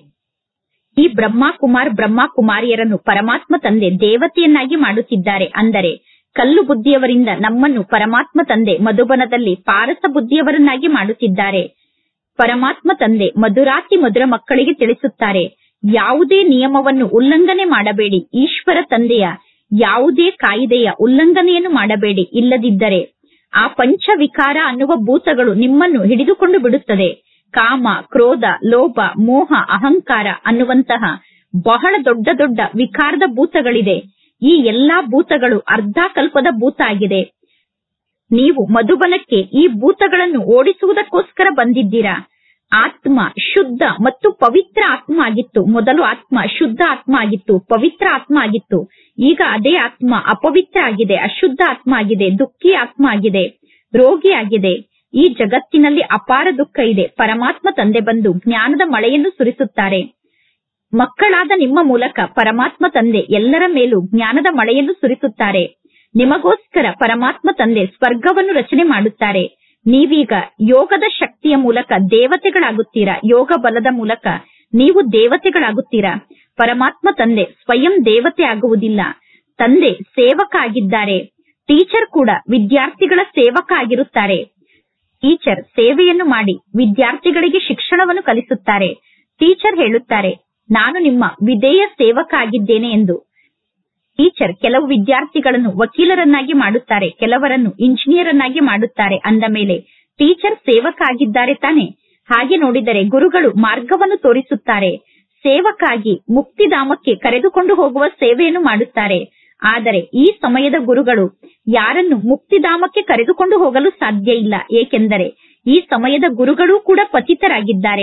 ಈ ಬ್ರಹ್ಮ ಕುಮಾರ್ ಬ್ರಹ್ಮ ಕುಮಾರಿಯರನ್ನು ಪರಮಾತ್ಮ ತಂದೆ ದೇವತೆಯನ್ನಾಗಿ ಮಾಡುತ್ತಿದ್ದಾರೆ. ಅಂದರೆ ಕಲ್ಲು ಬುದ್ಧಿಯವರಿಂದ ನಮ್ಮನ್ನು ಪರಮಾತ್ಮ ತಂದೆ ಮಧುಬನದಲ್ಲಿ ಪಾರಸ ಬುದ್ಧಿಯವರನ್ನಾಗಿ ಮಾಡುತ್ತಿದ್ದಾರೆ. ಪರಮಾತ್ಮ ತಂದೆ ಮಧುರಾತಿ ಮಧುರ ಮಕ್ಕಳಿಗೆ ತಿಳಿಸುತ್ತಾರೆ, ಯಾವುದೇ ನಿಯಮವನ್ನು ಉಲ್ಲಂಘನೆ ಮಾಡಬೇಡಿ. ಈಶ್ವರ ತಂದೆಯ ಯಾವುದೇ ಕಾಯಿದೆಯ ಉಲ್ಲಂಘನೆಯನ್ನು ಮಾಡಬೇಡಿ. ಇಲ್ಲದಿದ್ದರೆ ಆ ಪಂಚವಿಕಾರ ಅನ್ನುವ ಭೂತಗಳು ನಿಮ್ಮನ್ನು ಹಿಡಿದುಕೊಂಡು ಬಿಡುತ್ತದೆ. ಕಾಮ, ಕ್ರೋಧ, ಲೋಭ, ಮೋಹ, ಅಹಂಕಾರ ಅನ್ನುವಂತಹ ಬಹಳ ದೊಡ್ಡ ದೊಡ್ಡ ವಿಕಾರದ ಭೂತಗಳಿದೆ. ಈ ಎಲ್ಲಾ ಭೂತಗಳು ಅರ್ಧ ಕಲ್ಪದ ಭೂತ ಆಗಿದೆ. ನೀವು ಮಧುಬನಕ್ಕೆ ಈ ಭೂತಗಳನ್ನು ಓಡಿಸುವುದಕ್ಕೋಸ್ಕರ ಬಂದಿದ್ದೀರಾ. ಆತ್ಮ ಶುದ್ಧ ಮತ್ತು ಪವಿತ್ರ ಆತ್ಮ ಆಗಿತ್ತು. ಮೊದಲು ಆತ್ಮ ಶುದ್ಧ ಆತ್ಮ ಆಗಿತ್ತು, ಪವಿತ್ರ ಆತ್ಮ ಆಗಿತ್ತು. ಈಗ ಅದೇ ಆತ್ಮ ಅಪವಿತ್ರ ಆಗಿದೆ, ಅಶುದ್ಧ ಆತ್ಮ ಆಗಿದೆ, ದುಃಖಿ ಆತ್ಮ ಆಗಿದೆ, ರೋಗಿ ಆಗಿದೆ. ಈ ಜಗತ್ತಿನಲ್ಲಿ ಅಪಾರ ದುಃಖ ಇದೆ. ಪರಮಾತ್ಮ ತಂದೆ ಬಂದು ಜ್ಞಾನದ ಮಳೆಯನ್ನು ಸುರಿಸುತ್ತಾರೆ. ಮಕ್ಕಳಾದ ನಿಮ್ಮ ಮೂಲಕ ಪರಮಾತ್ಮ ತಂದೆ ಎಲ್ಲರ ಮೇಲೂ ಜ್ಞಾನದ ಮಳೆಯನ್ನು ಸುರಿಸುತ್ತಾರೆ. ನಿಮಗೋಸ್ಕರ ಪರಮಾತ್ಮ ತಂದೆ ಸ್ವರ್ಗವನ್ನು ರಚನೆ ಮಾಡುತ್ತಾರೆ. ನೀವೀಗ ಯೋಗದ ಶಕ್ತಿಯ ಮೂಲಕ ದೇವತೆಗಳಾಗುತ್ತೀರಾ. ಯೋಗ ಬಲದ ಮೂಲಕ ನೀವು ದೇವತೆಗಳಾಗುತ್ತೀರಾ. ಪರಮಾತ್ಮ ತಂದೆ ಸ್ವಯಂ ದೇವತೆ ಆಗುವುದಿಲ್ಲ. ತಂದೆ ಸೇವಕ ಆಗಿದ್ದಾರೆ. ಟೀಚರ್ ಕೂಡ ವಿದ್ಯಾರ್ಥಿಗಳ ಸೇವಕ ಆಗಿರುತ್ತಾರೆ. ಟೀಚರ್ ಸೇವೆಯನ್ನು ಮಾಡಿ ವಿದ್ಯಾರ್ಥಿಗಳಿಗೆ ಶಿಕ್ಷಣವನ್ನು ಕಲಿಸುತ್ತಾರೆ. ಟೀಚರ್ ಹೇಳುತ್ತಾರೆ, ನಾನು ನಿಮ್ಮ ವಿಧೇಯ ಸೇವಕ ಆಗಿದ್ದೇನೆ ಎಂದು. ಟೀಚರ್ ಕೆಲವು ವಿದ್ಯಾರ್ಥಿಗಳನ್ನು ವಕೀಲರನ್ನಾಗಿ ಮಾಡುತ್ತಾರೆ, ಕೆಲವರನ್ನು ಇಂಜಿನಿಯರ್ ಅನ್ನಾಗಿ ಮಾಡುತ್ತಾರೆ. ಅಂದ ಮೇಲೆ ಟೀಚರ್ ಸೇವಕ ಆಗಿದ್ದಾರೆ ತಾನೆ. ಹಾಗೆ ನೋಡಿದರೆ ಗುರುಗಳು ಮಾರ್ಗವನ್ನು ತೋರಿಸುತ್ತಾರೆ. ಸೇವಕ್ಕಾಗಿ ಮುಕ್ತಿಧಾಮಕ್ಕೆ ಕರೆದುಕೊಂಡು ಹೋಗುವ ಸೇವೆಯನ್ನು ಮಾಡುತ್ತಾರೆ. ಆದರೆ ಈ ಸಮಯದ ಗುರುಗಳು ಯಾರನ್ನು ಮುಕ್ತಿಧಾಮಕ್ಕೆ ಕರೆದುಕೊಂಡು ಹೋಗಲು ಸಾಧ್ಯ ಇಲ್ಲ. ಏಕೆಂದರೆ ಈ ಸಮಯದ ಗುರುಗಳೂ ಕೂಡ ಪತಿತರಾಗಿದ್ದಾರೆ.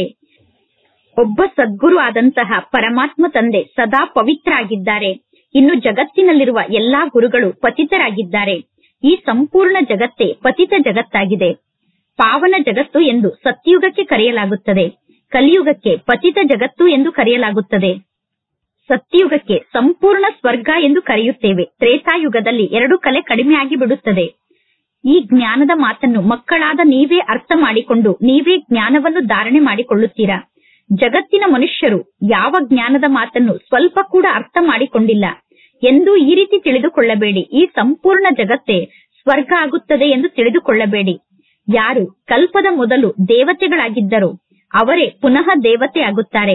ಒಬ್ಬ ಸದ್ಗುರು ಆದಂತಹ ಪರಮಾತ್ಮ ತಂದೆ ಸದಾ ಪವಿತ್ರ ಆಗಿದ್ದಾರೆ. ಇನ್ನು ಜಗತ್ತಿನಲ್ಲಿರುವ ಎಲ್ಲಾ ಗುರುಗಳು ಪತಿತರಾಗಿದ್ದಾರೆ. ಈ ಸಂಪೂರ್ಣ ಜಗತ್ತೇ ಪತಿತ ಜಗತ್ತಾಗಿದೆ. ಪಾವನ ಜಗತ್ತು ಎಂದು ಸತ್ಯುಗಕ್ಕೆ ಕರೆಯಲಾಗುತ್ತದೆ. ಕಲಿಯುಗಕ್ಕೆ ಪತಿತ ಜಗತ್ತು ಎಂದು ಕರೆಯಲಾಗುತ್ತದೆ. ಸತ್ಯುಗಕ್ಕೆ ಸಂಪೂರ್ಣ ಸ್ವರ್ಗ ಎಂದು ಕರೆಯುತ್ತೇವೆ. ತ್ರೇತಾಯುಗದಲ್ಲಿ ಎರಡು ಕಲೆ ಕಡಿಮೆಯಾಗಿ ಬಿಡುತ್ತದೆ. ಈ ಜ್ಞಾನದ ಮಾತನ್ನು ಮಕ್ಕಳಾದ ನೀವೇ ಅರ್ಥ ಮಾಡಿಕೊಂಡು ನೀವೇ ಜ್ಞಾನವನ್ನು ಧಾರಣೆ ಮಾಡಿಕೊಳ್ಳುತ್ತೀರಾ. ಜಗತ್ತಿನ ಮನುಷ್ಯರು ಯಾವ ಜ್ಞಾನದ ಮಾತನ್ನು ಸ್ವಲ್ಪ ಕೂಡ ಅರ್ಥ ಮಾಡಿಕೊಂಡಿಲ್ಲ ಎಂದು ಈ ರೀತಿ ತಿಳಿದುಕೊಳ್ಳಬೇಡಿ. ಈ ಸಂಪೂರ್ಣ ಜಗತ್ತೇ ಸ್ವರ್ಗ ಆಗುತ್ತದೆ ಎಂದು ತಿಳಿದುಕೊಳ್ಳಬೇಡಿ. ಯಾರು ಕಲ್ಪದ ಮೊದಲು ದೇವತೆಗಳಾಗಿದ್ದರೋ ಅವರೇ ಪುನಃ ದೇವತೆ ಆಗುತ್ತಾರೆ.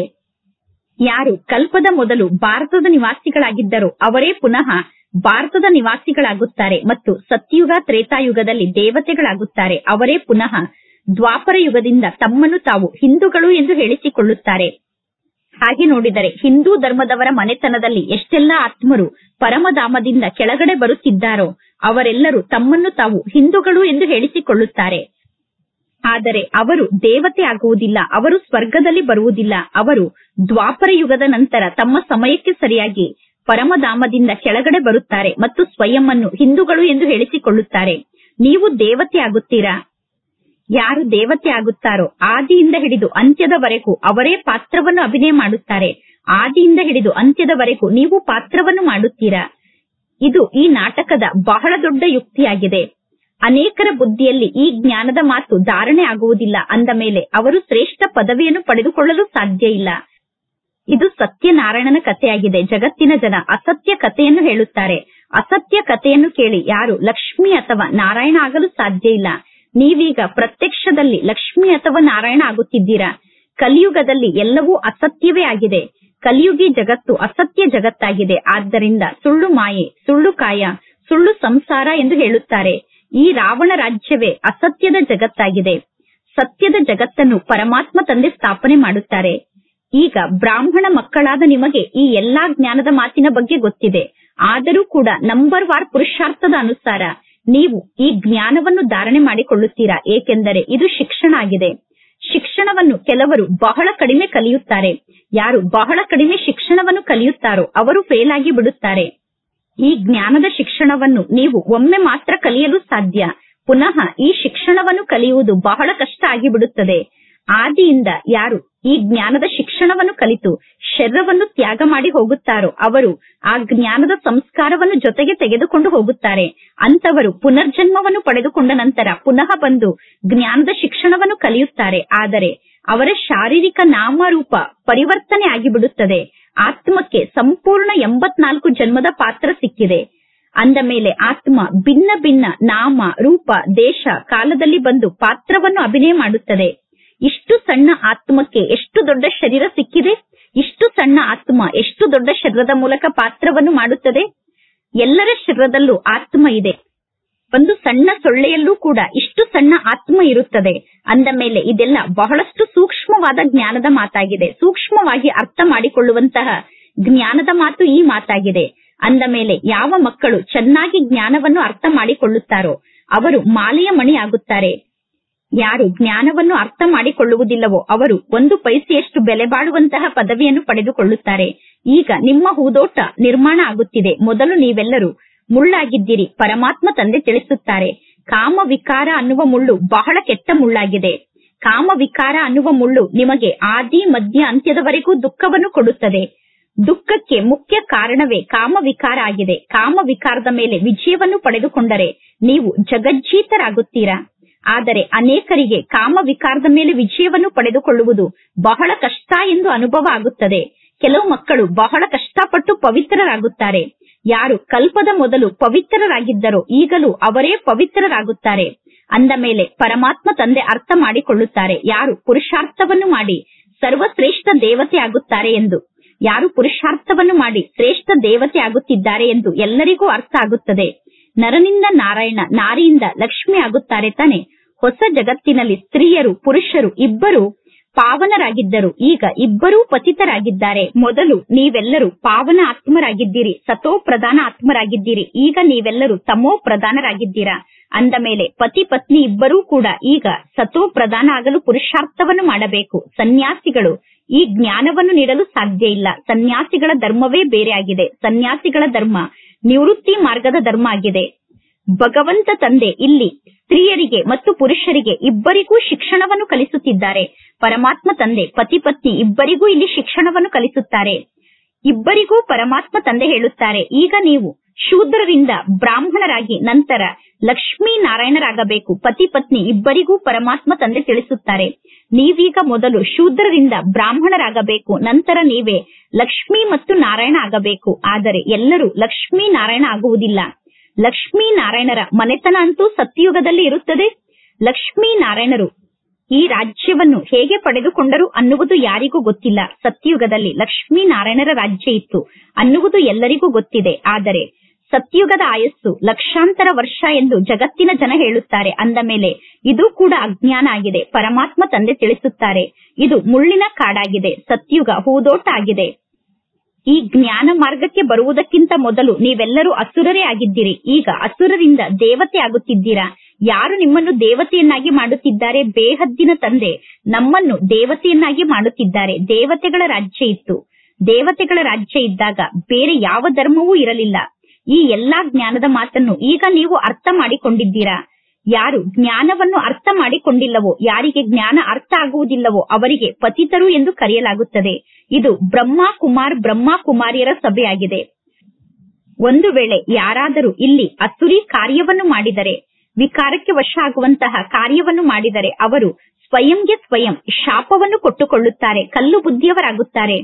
ಯಾರು ಕಲ್ಪದ ಮೊದಲು ಭಾರತದ ನಿವಾಸಿಗಳಾಗಿದ್ದರೋ ಅವರೇ ಪುನಃ ಭಾರತದ ನಿವಾಸಿಗಳಾಗುತ್ತಾರೆ ಮತ್ತು ಸತ್ಯುಗ ತ್ರೇತಾಯುಗದಲ್ಲಿ ದೇವತೆಗಳಾಗುತ್ತಾರೆ. ಅವರೇ ಪುನಃ ದ್ವಾಪರ ಯುಗದಿಂದ ತಮ್ಮನ್ನು ತಾವು ಹಿಂದೂಗಳು ಎಂದು ಹೇಳಿಸಿಕೊಳ್ಳುತ್ತಾರೆ. ಹಾಗೆ ನೋಡಿದರೆ ಹಿಂದೂ ಧರ್ಮದವರ ಮನೆತನದಲ್ಲಿ ಎಷ್ಟೆಲ್ಲಾ ಆತ್ಮರು ಪರಮಧಾಮದಿಂದ ಕೆಳಗಡೆ ಬರುತ್ತಿದ್ದಾರೋ ಅವರೆಲ್ಲರೂ ತಮ್ಮನ್ನು ತಾವು ಹಿಂದೂಗಳು ಎಂದು ಹೇಳಿಸಿಕೊಳ್ಳುತ್ತಾರೆ. ಆದರೆ ಅವರು ದೇವತೆ ಆಗುವುದಿಲ್ಲ. ಅವರು ಸ್ವರ್ಗದಲ್ಲಿ ಬರುವುದಿಲ್ಲ. ಅವರು ದ್ವಾಪರ ಯುಗದ ನಂತರ ತಮ್ಮ ಸಮಯಕ್ಕೆ ಸರಿಯಾಗಿ ಪರಮಧಾಮದಿಂದ ಕೆಳಗಡೆ ಬರುತ್ತಾರೆ ಮತ್ತು ಸ್ವಯಂ ಅನ್ನು ಹಿಂದೂಗಳು ಎಂದು ಹೇಳಿಸಿಕೊಳ್ಳುತ್ತಾರೆ. ನೀವು ದೇವತೆ ಆಗುತ್ತೀರಾ? ಯಾರು ದೇವತೆ ಆಗುತ್ತಾರೋ ಆದಿಯಿಂದ ಹಿಡಿದು ಅಂತ್ಯದವರೆಗೂ ಅವರೇ ಪಾತ್ರವನ್ನು ಅಭಿನಯ ಮಾಡುತ್ತಾರೆ. ಆದಿಯಿಂದ ಹಿಡಿದು ಅಂತ್ಯದವರೆಗೂ ನೀವು ಪಾತ್ರವನ್ನು ಮಾಡುತ್ತೀರಾ. ಇದು ಈ ನಾಟಕದ ಬಹಳ ದೊಡ್ಡ ಯುಕ್ತಿಯಾಗಿದೆ. ಅನೇಕರ ಬುದ್ಧಿಯಲ್ಲಿ ಈ ಜ್ಞಾನದ ಮಾತು ಧಾರಣೆ ಆಗುವುದಿಲ್ಲ. ಅಂದ ಮೇಲೆ ಅವರು ಶ್ರೇಷ್ಠ ಪದವಿಯನ್ನು ಪಡೆದುಕೊಳ್ಳಲು ಸಾಧ್ಯ ಇಲ್ಲ. ಇದು ಸತ್ಯನಾರಾಯಣನ ಕಥೆಯಾಗಿದೆ. ಜಗತ್ತಿನ ಜನ ಅಸತ್ಯ ಕಥೆಯನ್ನು ಹೇಳುತ್ತಾರೆ. ಅಸತ್ಯ ಕಥೆಯನ್ನು ಕೇಳಿ ಯಾರು ಲಕ್ಷ್ಮಿ ಅಥವಾ ನಾರಾಯಣ ಆಗಲು ಸಾಧ್ಯ ಇಲ್ಲ. ನೀವೀಗ ಪ್ರತ್ಯಕ್ಷದಲ್ಲಿ ಲಕ್ಷ್ಮಿ ಅಥವಾ ನಾರಾಯಣ ಆಗುತ್ತಿದ್ದೀರಾ. ಕಲಿಯುಗದಲ್ಲಿ ಎಲ್ಲವೂ ಅಸತ್ಯವೇ ಆಗಿದೆ. ಕಲಿಯುಗಿ ಜಗತ್ತು ಅಸತ್ಯ ಜಗತ್ತಾಗಿದೆ. ಆದ್ದರಿಂದ ಸುಳ್ಳು ಮಾಯೆ, ಸುಳ್ಳು ಕಾಯ, ಸುಳ್ಳು ಸಂಸಾರ ಎಂದು ಹೇಳುತ್ತಾರೆ. ಈ ರಾವಣ ರಾಜ್ಯವೇ ಅಸತ್ಯದ ಜಗತ್ತಾಗಿದೆ. ಸತ್ಯದ ಜಗತ್ತನ್ನು ಪರಮಾತ್ಮ ತಂದೆ ಸ್ಥಾಪನೆ ಮಾಡುತ್ತಾರೆ. ಈಗ ಬ್ರಾಹ್ಮಣ ಮಕ್ಕಳಾದ ನಿಮಗೆ ಈ ಎಲ್ಲಾ ಜ್ಞಾನದ ಮಾತಿನ ಬಗ್ಗೆ ಗೊತ್ತಿದೆ. ಆದರೂ ಕೂಡ ನಂಬರ್ ವಾರ್ ಪುರುಷಾರ್ಥದ ಅನುಸಾರ ನೀವು ಈ ಜ್ಞಾನವನ್ನು ಧಾರಣೆ ಮಾಡಿಕೊಳ್ಳುತ್ತೀರಾ. ಏಕೆಂದರೆ ಇದು ಶಿಕ್ಷಣ ಆಗಿದೆ. ಶಿಕ್ಷಣವನ್ನು ಕೆಲವರು ಬಹಳ ಕಡಿಮೆ ಕಲಿಯುತ್ತಾರೆ. ಯಾರು ಬಹಳ ಕಡಿಮೆ ಶಿಕ್ಷಣವನ್ನು ಕಲಿಯುತ್ತಾರೋ ಅವರು ಫೇಲ್ ಆಗಿ ಬಿಡುತ್ತಾರೆ. ಈ ಜ್ಞಾನದ ಶಿಕ್ಷಣವನ್ನು ನೀವು ಒಮ್ಮೆ ಮಾತ್ರ ಕಲಿಯಲು ಸಾಧ್ಯ. ಪುನಃ ಈ ಶಿಕ್ಷಣವನ್ನು ಕಲಿಯುವುದು ಬಹಳ ಕಷ್ಟ ಆಗಿಬಿಡುತ್ತದೆ. ಆದಿಯಿಂದ ಯಾರು ಈ ಜ್ಞಾನದ ಶಿಕ್ಷಣವನ್ನು ಕಲಿತು ಶರೀರವನ್ನು ತ್ಯಾಗ ಮಾಡಿ ಹೋಗುತ್ತಾರೋ ಅವರು ಆ ಜ್ಞಾನದ ಸಂಸ್ಕಾರವನ್ನು ಜೊತೆಗೆ ತೆಗೆದುಕೊಂಡು ಹೋಗುತ್ತಾರೆ. ಅಂತವರು ಪುನರ್ಜನ್ಮವನ್ನು ಪಡೆದುಕೊಂಡ ನಂತರ ಪುನಃ ಬಂದು ಜ್ಞಾನದ ಶಿಕ್ಷಣವನ್ನು ಕಲಿಯುತ್ತಾರೆ. ಆದರೆ ಅವರ ಶಾರೀರಿಕ ನಾಮರೂಪ ಪರಿವರ್ತನೆ ಆಗಿಬಿಡುತ್ತದೆ. ಆತ್ಮಕ್ಕೆ ಸಂಪೂರ್ಣ ಎಂಬತ್ನಾಲ್ಕು ಜನ್ಮದ ಪಾತ್ರ ಸಿಕ್ಕಿದೆ. ಅಂದ ಮೇಲೆ ಆತ್ಮ ಭಿನ್ನ ಭಿನ್ನ ನಾಮ ರೂಪ ದೇಶ ಕಾಲದಲ್ಲಿ ಬಂದು ಪಾತ್ರವನ್ನು ಅಭಿನಯ ಮಾಡುತ್ತದೆ. ಇಷ್ಟು ಸಣ್ಣ ಆತ್ಮಕ್ಕೆ ಎಷ್ಟು ದೊಡ್ಡ ಶರೀರ ಸಿಕ್ಕಿದೆ. ಇಷ್ಟು ಸಣ್ಣ ಆತ್ಮ ಎಷ್ಟು ದೊಡ್ಡ ಶರೀರದ ಮೂಲಕ ಪಾತ್ರವನ್ನು ಮಾಡುತ್ತದೆ. ಎಲ್ಲರ ಶರೀರದಲ್ಲೂ ಆತ್ಮ ಇದೆ. ಒಂದು ಸಣ್ಣ ಸೊಳ್ಳೆಯಲ್ಲೂ ಕೂಡ ಇಷ್ಟು ಸಣ್ಣ ಆತ್ಮ ಇರುತ್ತದೆ. ಅಂದ ಮೇಲೆ ಇದೆಲ್ಲ ಬಹಳಷ್ಟು ಸೂಕ್ಷ್ಮವಾದ ಜ್ಞಾನದ ಮಾತಾಗಿದೆ. ಸೂಕ್ಷ್ಮವಾಗಿ ಅರ್ಥ ಮಾಡಿಕೊಳ್ಳುವಂತಹ ಜ್ಞಾನದ ಮಾತು ಈ ಮಾತಾಗಿದೆ. ಅಂದ ಮೇಲೆ ಯಾವ ಮಕ್ಕಳು ಚೆನ್ನಾಗಿ ಜ್ಞಾನವನ್ನು ಅರ್ಥ ಮಾಡಿಕೊಳ್ಳುತ್ತಾರೋ ಅವರು ಮಾಲೆಯ ಮಣಿ ಆಗುತ್ತಾರೆ. ಯಾರು ಜ್ಞಾನವನ್ನು ಅರ್ಥ ಮಾಡಿಕೊಳ್ಳುವುದಿಲ್ಲವೋ ಅವರು ಒಂದು ಪೈಸೆಯಷ್ಟು ಬೆಲೆ ಬಾಳುವಂತಹ ಪದವಿಯನ್ನು ಪಡೆದುಕೊಳ್ಳುತ್ತಾರೆ. ಈಗ ನಿಮ್ಮ ಹೂದೋಟ ನಿರ್ಮಾಣ ಆಗುತ್ತಿದೆ. ಮೊದಲು ನೀವೆಲ್ಲರೂ ಮುಳ್ಳಾಗಿದ್ದೀರಿ. ಪರಮಾತ್ಮ ತಂದೆ ತಿಳಿಸುತ್ತಾರೆ, ಕಾಮ ವಿಕಾರ ಅನ್ನುವ ಮುಳ್ಳು ಬಹಳ ಕೆಟ್ಟ ಮುಳ್ಳಾಗಿದೆ. ಕಾಮ ವಿಕಾರ ಅನ್ನುವ ಮುಳ್ಳು ನಿಮಗೆ ಆದಿ ಮಧ್ಯ ಅಂತ್ಯದವರೆಗೂ ದುಃಖವನ್ನು ಕೊಡುತ್ತದೆ. ದುಃಖಕ್ಕೆ ಮುಖ್ಯ ಕಾರಣವೇ ಕಾಮ ವಿಕಾರ ಆಗಿದೆ. ಕಾಮ ವಿಕಾರದ ಮೇಲೆ ವಿಜಯವನ್ನು ಪಡೆದುಕೊಂಡರೆ ನೀವು ಜಗಜ್ಜೀತರಾಗುತ್ತೀರಾ. ಆದರೆ ಅನೇಕರಿಗೆ ಕಾಮ ವಿಕಾರದ ಮೇಲೆ ವಿಜಯವನ್ನು ಪಡೆದುಕೊಳ್ಳುವುದು ಬಹಳ ಕಷ್ಟ ಎಂದು ಅನುಭವ ಆಗುತ್ತದೆ. ಕೆಲವು ಮಕ್ಕಳು ಬಹಳ ಕಷ್ಟಪಟ್ಟು ಪವಿತ್ರರಾಗುತ್ತಾರೆ. ಯಾರು ಕಲ್ಪದ ಮೊದಲು ಪವಿತ್ರರಾಗಿದ್ದರೋ ಈಗಲೂ ಅವರೇ ಪವಿತ್ರರಾಗುತ್ತಾರೆ. ಅಂದ ಮೇಲೆ ಪರಮಾತ್ಮ ತಂದೆ ಅರ್ಥ ಮಾಡಿಕೊಳ್ಳುತ್ತಾರೆ ಯಾರು ಪುರುಷಾರ್ಥವನ್ನು ಮಾಡಿ ಸರ್ವಶ್ರೇಷ್ಠ ದೇವತೆ ಆಗುತ್ತಾರೆ ಎಂದು. ಯಾರು ಪುರುಷಾರ್ಥವನ್ನು ಮಾಡಿ ಶ್ರೇಷ್ಠ ದೇವತೆ ಆಗುತ್ತಿದ್ದಾರೆ ಎಂದು ಎಲ್ಲರಿಗೂ ಅರ್ಥ ಆಗುತ್ತದೆ. ನರನಿಂದ ನಾರಾಯಣ, ನಾರಿಯಿಂದ ಲಕ್ಷ್ಮಿ ಆಗುತ್ತಾರೆ ತಾನೆ. ಹೊಸ ಜಗತ್ತಿನಲ್ಲಿ ಸ್ತ್ರೀಯರು ಪುರುಷರು ಇಬ್ಬರು ಪಾವನರಾಗಿದ್ದರು, ಈಗ ಇಬ್ಬರೂ ಪತಿತರಾಗಿದ್ದಾರೆ. ಮೊದಲು ನೀವೆಲ್ಲರೂ ಪಾವನ ಆತ್ಮರಾಗಿದ್ದೀರಿ, ಸತೋ ಪ್ರಧಾನ ಆತ್ಮರಾಗಿದ್ದೀರಿ. ಈಗ ನೀವೆಲ್ಲರೂ ತಮೋ ಪ್ರಧಾನರಾಗಿದ್ದೀರಾ. ಅಂದ ಮೇಲೆ ಪತಿ ಪತ್ನಿ ಇಬ್ಬರೂ ಕೂಡ ಈಗ ಸತೋ ಪ್ರಧಾನ ಆಗಲು ಪುರುಷಾರ್ಥವನ್ನು ಮಾಡಬೇಕು. ಸನ್ಯಾಸಿಗಳು ಈ ಜ್ಞಾನವನ್ನು ನೀಡಲು ಸಾಧ್ಯ ಇಲ್ಲ. ಸನ್ಯಾಸಿಗಳ ಧರ್ಮವೇ ಬೇರೆ ಆಗಿದೆ. ಸನ್ಯಾಸಿಗಳ ಧರ್ಮ ನಿವೃತ್ತಿ ಮಾರ್ಗದ ಧರ್ಮ ಆಗಿದೆ. ಭಗವಂತ ತಂದೆ ಇಲ್ಲಿ ಸ್ತ್ರೀಯರಿಗೆ ಮತ್ತು ಪುರುಷರಿಗೆ ಇಬ್ಬರಿಗೂ ಶಿಕ್ಷಣವನ್ನು ಕಲಿಸುತ್ತಿದ್ದಾರೆ. ಪರಮಾತ್ಮ ತಂದೆ ಪತಿ ಪತ್ನಿ ಇಬ್ಬರಿಗೂ ಇಲ್ಲಿ ಶಿಕ್ಷಣವನ್ನು ಕಲಿಸುತ್ತಾರೆ. ಇಬ್ಬರಿಗೂ ಪರಮಾತ್ಮ ತಂದೆ ಹೇಳುತ್ತಾರೆ, ಈಗ ನೀವು ಶೂದ್ರರಿಂದ ಬ್ರಾಹ್ಮಣರಾಗಿ ನಂತರ ಲಕ್ಷ್ಮೀ ನಾರಾಯಣರಾಗಬೇಕು. ಪತಿ ಪತ್ನಿ ಇಬ್ಬರಿಗೂ ಪರಮಾತ್ಮ ತಂದೆ ತಿಳಿಸುತ್ತಾರೆ, ನೀವೀಗ ಮೊದಲು ಶೂದ್ರರಿಂದ ಬ್ರಾಹ್ಮಣರಾಗಬೇಕು, ನಂತರ ನೀವೇ ಲಕ್ಷ್ಮೀ ಮತ್ತು ನಾರಾಯಣ ಆಗಬೇಕು. ಆದರೆ ಎಲ್ಲರೂ ಲಕ್ಷ್ಮೀ ನಾರಾಯಣ ಆಗುವುದಿಲ್ಲ. ಲಕ್ಷ್ಮೀ ನಾರಾಯಣರ ಮನೆತನ ಅಂತೂ ಸತ್ಯಯುಗದಲ್ಲಿ ಇರುತ್ತದೆ. ಲಕ್ಷ್ಮೀ ನಾರಾಯಣರು ಈ ರಾಜ್ಯವನ್ನು ಹೇಗೆ ಪಡೆದುಕೊಂಡರು ಅನ್ನುವುದು ಯಾರಿಗೂ ಗೊತ್ತಿಲ್ಲ. ಸತ್ಯಯುಗದಲ್ಲಿ ಲಕ್ಷ್ಮೀ ನಾರಾಯಣರ ರಾಜ್ಯ ಇತ್ತು ಅನ್ನುವುದು ಎಲ್ಲರಿಗೂ ಗೊತ್ತಿದೆ. ಆದರೆ ಸತ್ಯಯುಗದ ಆಯಸ್ಸು ಲಕ್ಷಾಂತರ ವರ್ಷ ಎಂದು ಜಗತ್ತಿನ ಜನ ಹೇಳುತ್ತಾರೆ. ಅಂದ ಮೇಲೆ ಇದು ಕೂಡ ಅಜ್ಞಾನ ಆಗಿದೆ. ಪರಮಾತ್ಮ ತಂದೆ ತಿಳಿಸುತ್ತಾರೆ, ಇದು ಮುಳ್ಳಿನ ಕಾಡಾಗಿದೆ, ಸತ್ಯುಗ ಹೂದೋಟ ಆಗಿದೆ. ಈ ಜ್ಞಾನ ಮಾರ್ಗಕ್ಕೆ ಬರುವುದಕ್ಕಿಂತ ಮೊದಲು ನೀವೆಲ್ಲರೂ ಅಸುರರೇ ಆಗಿದ್ದೀರಿ. ಈಗ ಅಸುರರಿಂದ ದೇವತೆ ಆಗುತ್ತಿದ್ದೀರಾ. ಯಾರು ನಿಮ್ಮನ್ನು ದೇವತೆಯನ್ನಾಗಿ ಮಾಡುತ್ತಿದ್ದಾರೆ? ಬೇಹದ್ದಿನ ತಂದೆ ನಮ್ಮನ್ನು ದೇವತೆಯನ್ನಾಗಿ ಮಾಡುತ್ತಿದ್ದಾರೆ. ದೇವತೆಗಳ ರಾಜ್ಯ ಇತ್ತು. ದೇವತೆಗಳ ರಾಜ್ಯ ಇದ್ದಾಗ ಬೇರೆ ಯಾವ ಧರ್ಮವೂ ಇರಲಿಲ್ಲ. ಈ ಎಲ್ಲಾ ಜ್ಞಾನದ ಮಾತನ್ನು ಈಗ ನೀವು ಅರ್ಥ ಮಾಡಿಕೊಂಡಿದ್ದೀರಾ. ಯಾರು ಜ್ಞಾನವನ್ನು ಅರ್ಥ ಮಾಡಿಕೊಂಡಿಲ್ಲವೋ, ಯಾರಿಗೆ ಜ್ಞಾನ ಅರ್ಥ ಆಗುವುದಿಲ್ಲವೋ ಅವರಿಗೆ ಪತಿತರು ಎಂದು ಕರೆಯಲಾಗುತ್ತದೆ. ಇದು ಬ್ರಹ್ಮ ಕುಮಾರ್ ಬ್ರಹ್ಮ ಕುಮಾರಿಯರ ಸಭೆಯಾಗಿದೆ. ಒಂದು ವೇಳೆ ಯಾರಾದರೂ ಇಲ್ಲಿ ಅಸುರಿ ಕಾರ್ಯವನ್ನು ಮಾಡಿದರೆ, ವಿಕಾರಕ್ಕೆ ವಶ ಆಗುವಂತಹ ಕಾರ್ಯವನ್ನು ಮಾಡಿದರೆ ಅವರು ಸ್ವಯಂಗೆ ಸ್ವಯಂ ಶಾಪವನ್ನು ಕೊಟ್ಟುಕೊಳ್ಳುತ್ತಾರೆ, ಕಲ್ಲು ಬುದ್ಧಿಯವರಾಗುತ್ತಾರೆ.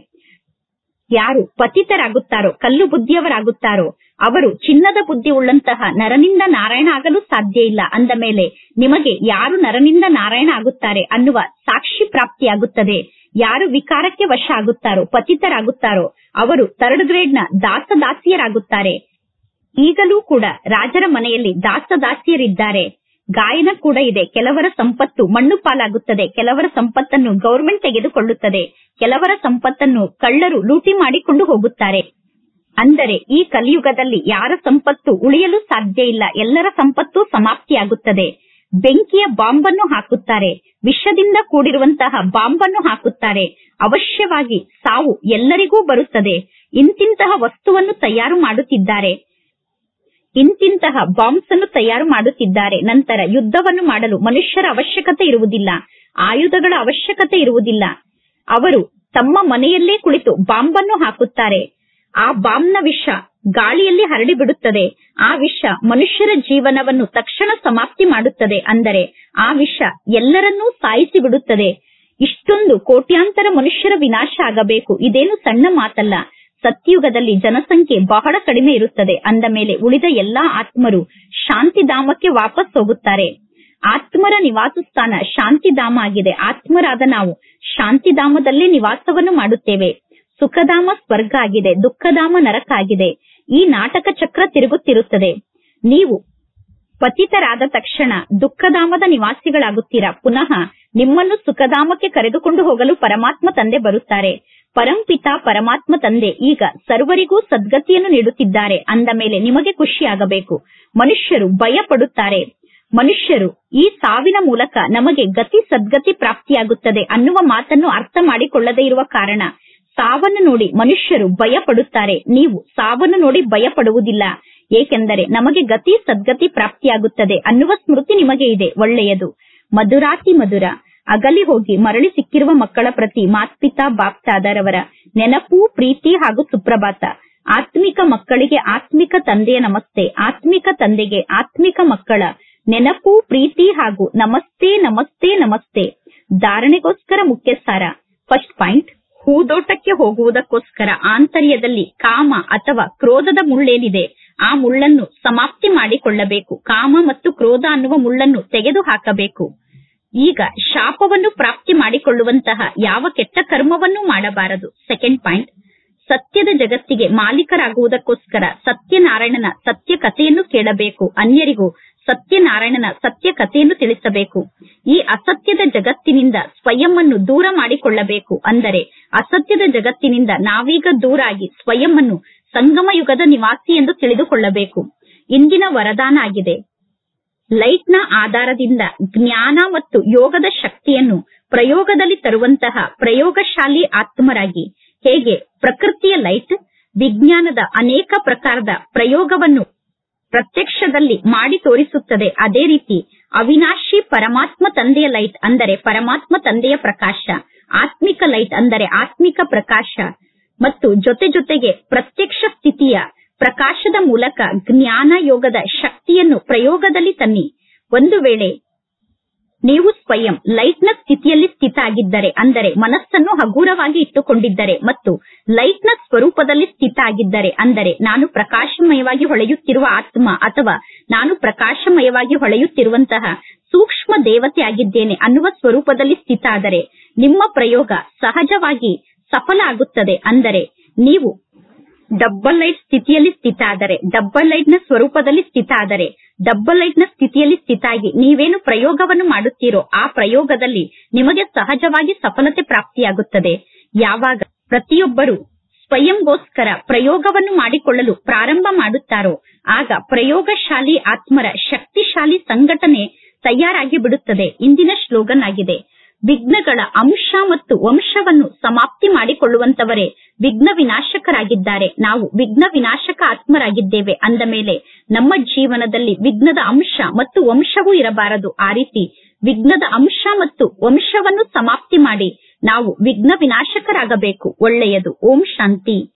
ಯಾರು ಪತಿತರಾಗುತ್ತಾರೋ, ಕಲ್ಲು ಬುದ್ಧಿಯವರಾಗುತ್ತಾರೋ ಅವರು ಚಿನ್ನದ ಬುದ್ಧಿ ಉಳ್ಳಂತಹ ನರನಿಂದ ನಾರಾಯಣ ಆಗಲು ಸಾಧ್ಯ ಇಲ್ಲ. ಅಂದ ಮೇಲೆ ನಿಮಗೆ ಯಾರು ನರನಿಂದ ನಾರಾಯಣ ಆಗುತ್ತಾರೆ ಅನ್ನುವ ಸಾಕ್ಷಿ ಪ್ರಾಪ್ತಿಯಾಗುತ್ತದೆ. ಯಾರು ವಿಕಾರಕ್ಕೆ ವಶ ಆಗುತ್ತಾರೋ, ಪತಿತರಾಗುತ್ತಾರೋ ಅವರು ಥರ್ಡ್ ಗ್ರೇಡ್ ನ ದಾಸದಾಸಿಯರಾಗುತ್ತಾರೆ. ಈಗಲೂ ಕೂಡ ರಾಜರ ಮನೆಯಲ್ಲಿ ದಾಸದಾಸಿಯರಿದ್ದಾರೆ. ಗಾಯನ ಕೂಡ ಇದೆ. ಕೆಲವರ ಸಂಪತ್ತು ಮಣ್ಣು ಪಾಲಾಗುತ್ತದೆ, ಕೆಲವರ ಸಂಪತ್ತನ್ನು ಗೌರ್ಮೆಂಟ್ ತೆಗೆದುಕೊಳ್ಳುತ್ತದೆ, ಕೆಲವರ ಸಂಪತ್ತನ್ನು ಕಳ್ಳರು ಲೂಟಿ ಮಾಡಿಕೊಂಡು ಹೋಗುತ್ತಾರೆ. ಅಂದರೆ ಈ ಕಲಿಯುಗದಲ್ಲಿ ಯಾರ ಸಂಪತ್ತು ಉಳಿಯಲು ಸಾಧ್ಯ ಇಲ್ಲ. ಎಲ್ಲರ ಸಂಪತ್ತು ಸಮಾಪ್ತಿಯಾಗುತ್ತದೆ. ಬೆಂಕಿಯ ಬಾಂಬನ್ನು ಹಾಕುತ್ತಾರೆ, ವಿಷದಿಂದ ಕೂಡಿರುವಂತಹ ಬಾಂಬನ್ನು ಹಾಕುತ್ತಾರೆ. ಅವಶ್ಯವಾಗಿ ಸಾವು ಎಲ್ಲರಿಗೂ ಬರುತ್ತದೆ. ಇಂತಿಂತಹ ವಸ್ತುವನ್ನು ತಯಾರು ಮಾಡುತ್ತಿದ್ದಾರೆ, ಇಂತಿಂತಹ ಬಾಂಬ್ಸ್ ಅನ್ನು ತಯಾರು ಮಾಡುತ್ತಿದ್ದಾರೆ. ನಂತರ ಯುದ್ಧವನ್ನು ಮಾಡಲು ಮನುಷ್ಯರ ಅವಶ್ಯಕತೆ ಇರುವುದಿಲ್ಲ, ಆಯುಧಗಳ ಅವಶ್ಯಕತೆ ಇರುವುದಿಲ್ಲ. ಅವರು ತಮ್ಮ ಮನೆಯಲ್ಲೇ ಕುಳಿತು ಬಾಂಬನ್ನು ಹಾಕುತ್ತಾರೆ. ಆ ಬಾಂಬ್ನ ವಿಷ ಗಾಳಿಯಲ್ಲಿ ಹರಡಿ ಬಿಡುತ್ತದೆ. ಆ ವಿಷ ಮನುಷ್ಯರ ಜೀವನವನ್ನು ತಕ್ಷಣ ಸಮಾಪ್ತಿ ಮಾಡುತ್ತದೆ. ಅಂದರೆ ಆ ವಿಷ ಎಲ್ಲರನ್ನೂ ಸಾಯಿಸಿ ಬಿಡುತ್ತದೆ. ಇಷ್ಟೊಂದು ಕೋಟ್ಯಾಂತರ ಮನುಷ್ಯರ ವಿನಾಶ ಆಗಬೇಕು, ಇದೇನು ಸಣ್ಣ ಮಾತಲ್ಲ. ಸತ್ಯಯುಗದಲ್ಲಿ ಜನಸಂಖ್ಯೆ ಬಹಳ ಕಡಿಮೆ ಇರುತ್ತದೆ. ಅಂದ ಮೇಲೆ ಉಳಿದ ಎಲ್ಲಾ ಆತ್ಮರು ಶಾಂತಿಧಾಮಕ್ಕೆ ವಾಪಸ್ ಹೋಗುತ್ತಾರೆ. ಆತ್ಮರ ನಿವಾಸ ಸ್ಥಾನ ಶಾಂತಿಧಾಮ ಆಗಿದೆ. ಆತ್ಮರಾದ ನಾವು ಶಾಂತಿಧಾಮದಲ್ಲೇ ನಿವಾಸವನ್ನು ಮಾಡುತ್ತೇವೆ. ಸುಖಧಾಮ ಸ್ವರ್ಗ ಆಗಿದೆ, ದುಃಖಧಾಮ ನರಕ ಆಗಿದೆ. ಈ ನಾಟಕ ಚಕ್ರ ತಿರುಗುತ್ತಿರುತ್ತದೆ. ನೀವು ಪತಿತರಾದ ತಕ್ಷಣ ದುಃಖಧಾಮದ ನಿವಾಸಿಗಳಾಗುತ್ತೀರಾ. ಪುನಃ ನಿಮ್ಮನ್ನು ಸುಖಧಾಮಕ್ಕೆ ಕರೆದುಕೊಂಡು ಹೋಗಲು ಪರಮಾತ್ಮ ತಂದೆ ಬರುತ್ತಾರೆ. ಪರಂಪಿತ ಪರಮಾತ್ಮ ತಂದೆ ಈಗ ಸರ್ವರಿಗೂ ಸದ್ಗತಿಯನ್ನು ನೀಡುತ್ತಿದ್ದಾರೆ. ಅಂದ ಮೇಲೆ ನಿಮಗೆ ಖುಷಿಯಾಗಬೇಕು. ಮನುಷ್ಯರು ಭಯ ಪಡುತ್ತಾರೆ. ಮನುಷ್ಯರು ಈ ಸಾವಿನ ಮೂಲಕ ನಮಗೆ ಗತಿ ಸದ್ಗತಿ ಪ್ರಾಪ್ತಿಯಾಗುತ್ತದೆ ಅನ್ನುವ ಮಾತನ್ನು ಅರ್ಥ ಮಾಡಿಕೊಳ್ಳದೇ ಇರುವ ಕಾರಣ ಸಾವನ್ನು ನೋಡಿ ಮನುಷ್ಯರು ಭಯ ಪಡುತ್ತಾರೆ. ನೀವು ಸಾವನ್ನು ನೋಡಿ ಭಯ ಪಡುವುದಿಲ್ಲ, ಏಕೆಂದರೆ ನಮಗೆ ಗತಿ ಸದ್ಗತಿ ಪ್ರಾಪ್ತಿಯಾಗುತ್ತದೆ ಅನ್ನುವ ಸ್ಮೃತಿ ನಿಮಗೆ ಇದೆ. ಒಳ್ಳೆಯದು. ಮಧುರಾತಿ ಮಧುರ. ಅಗಲಿ ಹೋಗಿ ಮರಳಿ ಸಿಕ್ಕಿರುವ ಮಕ್ಕಳ ಪ್ರತಿ ಮಾತ್ಪಿತಾ ಬಾಪ್ತಾದರವರ ನೆನಪು, ಪ್ರೀತಿ ಹಾಗೂ ಸುಪ್ರಭಾತ. ಆತ್ಮಿಕ ಮಕ್ಕಳಿಗೆ ಆತ್ಮಿಕ ತಂದೆಯ ನಮಸ್ತೆ. ಆತ್ಮಿಕ ತಂದೆಗೆ ಆತ್ಮಿಕ ಮಕ್ಕಳ ನೆನಪು, ಪ್ರೀತಿ ಹಾಗೂ ನಮಸ್ತೆ ನಮಸ್ತೆ ನಮಸ್ತೆ. ಧಾರಣೆಗೋಸ್ಕರ ಮುಖ್ಯ ಸಾರ. ಫಸ್ಟ್ ಪಾಯಿಂಟ್, ಹೂದೋಟಕ್ಕೆ ಹೋಗುವುದಕ್ಕೋಸ್ಕರ ಆಂತರ್ಯದಲ್ಲಿ ಕಾಮ ಅಥವಾ ಕ್ರೋಧದ ಮುಳ್ಳೇನಿದೆ ಆ ಮುಳ್ಳನ್ನು ಸಮಾಪ್ತಿ ಮಾಡಿಕೊಳ್ಳಬೇಕು. ಕಾಮ ಮತ್ತು ಕ್ರೋಧ ಅನ್ನುವ ಮುಳ್ಳನ್ನು ತೆಗೆದು ಹಾಕಬೇಕು. ಈಗ ಶಾಪವನ್ನು ಪ್ರಾಪ್ತಿ ಮಾಡಿಕೊಳ್ಳುವಂತಹ ಯಾವ ಕೆಟ್ಟ ಕರ್ಮವನ್ನೂ ಮಾಡಬಾರದು. ಸೆಕೆಂಡ್ ಪಾಯಿಂಟ್, ಸತ್ಯದ ಜಗತ್ತಿಗೆ ಮಾಲೀಕರಾಗುವುದಕ್ಕೋಸ್ಕರ ಸತ್ಯನಾರಾಯಣನ ಸತ್ಯ ಕಥೆಯನ್ನು ಕೇಳಬೇಕು. ಅನ್ಯರಿಗೂ ಸತ್ಯನಾರಾಯಣನ ಸತ್ಯ ಕಥೆಯನ್ನು ತಿಳಿಸಬೇಕು. ಈ ಅಸತ್ಯದ ಜಗತ್ತಿನಿಂದ ಸ್ವಯಂವನ್ನು ದೂರ ಮಾಡಿಕೊಳ್ಳಬೇಕು. ಅಂದರೆ ಅಸತ್ಯದ ಜಗತ್ತಿನಿಂದ ನಾವೀಗ ದೂರಾಗಿ ಸ್ವಯಂವನ್ನು ಸಂಗಮ ಯುಗದ ನಿವಾಸಿ ಎಂದು ತಿಳಿದುಕೊಳ್ಳಬೇಕು. ಇಂದಿನ ವರದಾನ ಆಗಿದೆ. ಲೈಟ್ನ ಆಧಾರದಿಂದ ಜ್ಞಾನ ಮತ್ತು ಯೋಗದ ಶಕ್ತಿಯನ್ನು ಪ್ರಯೋಗದಲ್ಲಿ ತರುವಂತಹ ಪ್ರಯೋಗಶಾಲಿ ಆತ್ಮರಾಗಿ. ಹೇಗೆ ಪ್ರಕೃತಿಯ ಲೈಟ್ ವಿಜ್ಞಾನದ ಅನೇಕ ಪ್ರಕಾರದ ಪ್ರಯೋಗವನ್ನು ಪ್ರತ್ಯಕ್ಷದಲ್ಲಿ ಮಾಡಿ ತೋರಿಸುತ್ತದೆ, ಅದೇ ರೀತಿ ಅವಿನಾಶಿ ಪರಮಾತ್ಮ ತಂದೆಯ ಲೈಟ್ ಅಂದರೆ ಪರಮಾತ್ಮ ತಂದೆಯ ಪ್ರಕಾಶ, ಆತ್ಮಿಕ ಲೈಟ್ ಅಂದರೆ ಆತ್ಮಿಕ ಪ್ರಕಾಶ ಮತ್ತು ಜೊತೆ ಜೊತೆಗೆ ಪ್ರತ್ಯಕ್ಷ ಸ್ಥಿತಿಯ ಪ್ರಕಾಶದ ಮೂಲಕ ಜ್ಞಾನ ಯೋಗದ ಶಕ್ತಿಯನ್ನು ಪ್ರಯೋಗದಲ್ಲಿ ತನ್ನಿ. ಒಂದು ವೇಳೆ ನೀವು ಸ್ವಯಂ ಲೈಟ್ನ ಸ್ಥಿತಿಯಲ್ಲಿ ಸ್ಥಿತ ಆಗಿದ್ದರೆ, ಅಂದರೆ ಮನಸ್ಸನ್ನು ಹಗುರವಾಗಿ ಇಟ್ಟುಕೊಂಡಿದ್ದರೆ ಮತ್ತು ಲೈಟ್ನ ಸ್ವರೂಪದಲ್ಲಿ ಸ್ಥಿತ ಆಗಿದ್ದರೆ, ಅಂದರೆ ನಾನು ಪ್ರಕಾಶಮಯವಾಗಿ ಹೊಳೆಯುತ್ತಿರುವ ಆತ್ಮ ಅಥವಾ ನಾನು ಪ್ರಕಾಶಮಯವಾಗಿ ಹೊಳೆಯುತ್ತಿರುವಂತಹ ಸೂಕ್ಷ್ಮ ದೇವತೆ ಆಗಿದ್ದೇನೆ ಅನ್ನುವ ಸ್ವರೂಪದಲ್ಲಿ ಸ್ಥಿತ ಆದರೆ ನಿಮ್ಮ ಪ್ರಯೋಗ ಸಹಜವಾಗಿ ಸಫಲ ಆಗುತ್ತದೆ. ಅಂದರೆ ನೀವು ಡಬ್ಬಲ್ ಲೈಟ್ ಸ್ಥಿತಿಯಲ್ಲಿ ಸ್ಥಿತ ಆದರೆ, ಡಬ್ಬಲ್ ಲೈಟ್ ನ ಸ್ವರೂಪದಲ್ಲಿ ಸ್ಥಿತ ಆದರೆ, ಡಬ್ಬಲ್ ಲೈಟ್ ನ ಸ್ಥಿತಿಯಲ್ಲಿ ಸ್ಥಿತ ಆಗಿ ನೀವೇನು ಪ್ರಯೋಗವನ್ನು ಮಾಡುತ್ತೀರೋ ಆ ಪ್ರಯೋಗದಲ್ಲಿ ನಿಮಗೆ ಸಹಜವಾಗಿ ಸಫಲತೆ ಪ್ರಾಪ್ತಿಯಾಗುತ್ತದೆ. ಯಾವಾಗ ಪ್ರತಿಯೊಬ್ಬರು ಸ್ವಯಂಗೋಸ್ಕರ ಪ್ರಯೋಗವನ್ನು ಮಾಡಿಕೊಳ್ಳಲು ಪ್ರಾರಂಭ ಮಾಡುತ್ತಾರೋ ಆಗ ಪ್ರಯೋಗಶಾಲಿ ಆತ್ಮರ ಶಕ್ತಿಶಾಲಿ ಸಂಘಟನೆ ತಯಾರಾಗಿ ಬಿಡುತ್ತದೆ. ಇಂದಿನ ಶ್ಲೋಗನ್ ಆಗಿದೆ, ವಿಘ್ನಗಳ ಅಂಶ ಮತ್ತು ವಂಶವನ್ನು ಸಮಾಪ್ತಿ ಮಾಡಿಕೊಳ್ಳುವಂತವರೇ ವಿಘ್ನ ವಿನಾಶಕರಾಗಿದ್ದಾರೆ. ನಾವು ವಿಘ್ನ ವಿನಾಶಕ ಆತ್ಮರಾಗಿದ್ದೇವೆ ಅಂದ ಮೇಲೆ ನಮ್ಮ ಜೀವನದಲ್ಲಿ ವಿಘ್ನದ ಅಂಶ ಮತ್ತು ವಂಶವೂ ಇರಬಾರದು. ಆ ರೀತಿ ವಿಘ್ನದ ಅಂಶ ಮತ್ತು ವಂಶವನ್ನು ಸಮಾಪ್ತಿ ಮಾಡಿ ನಾವು ವಿಘ್ನ ವಿನಾಶಕರಾಗಬೇಕು. ಒಳ್ಳೆಯದು. ಓಂ ಶಾಂತಿ.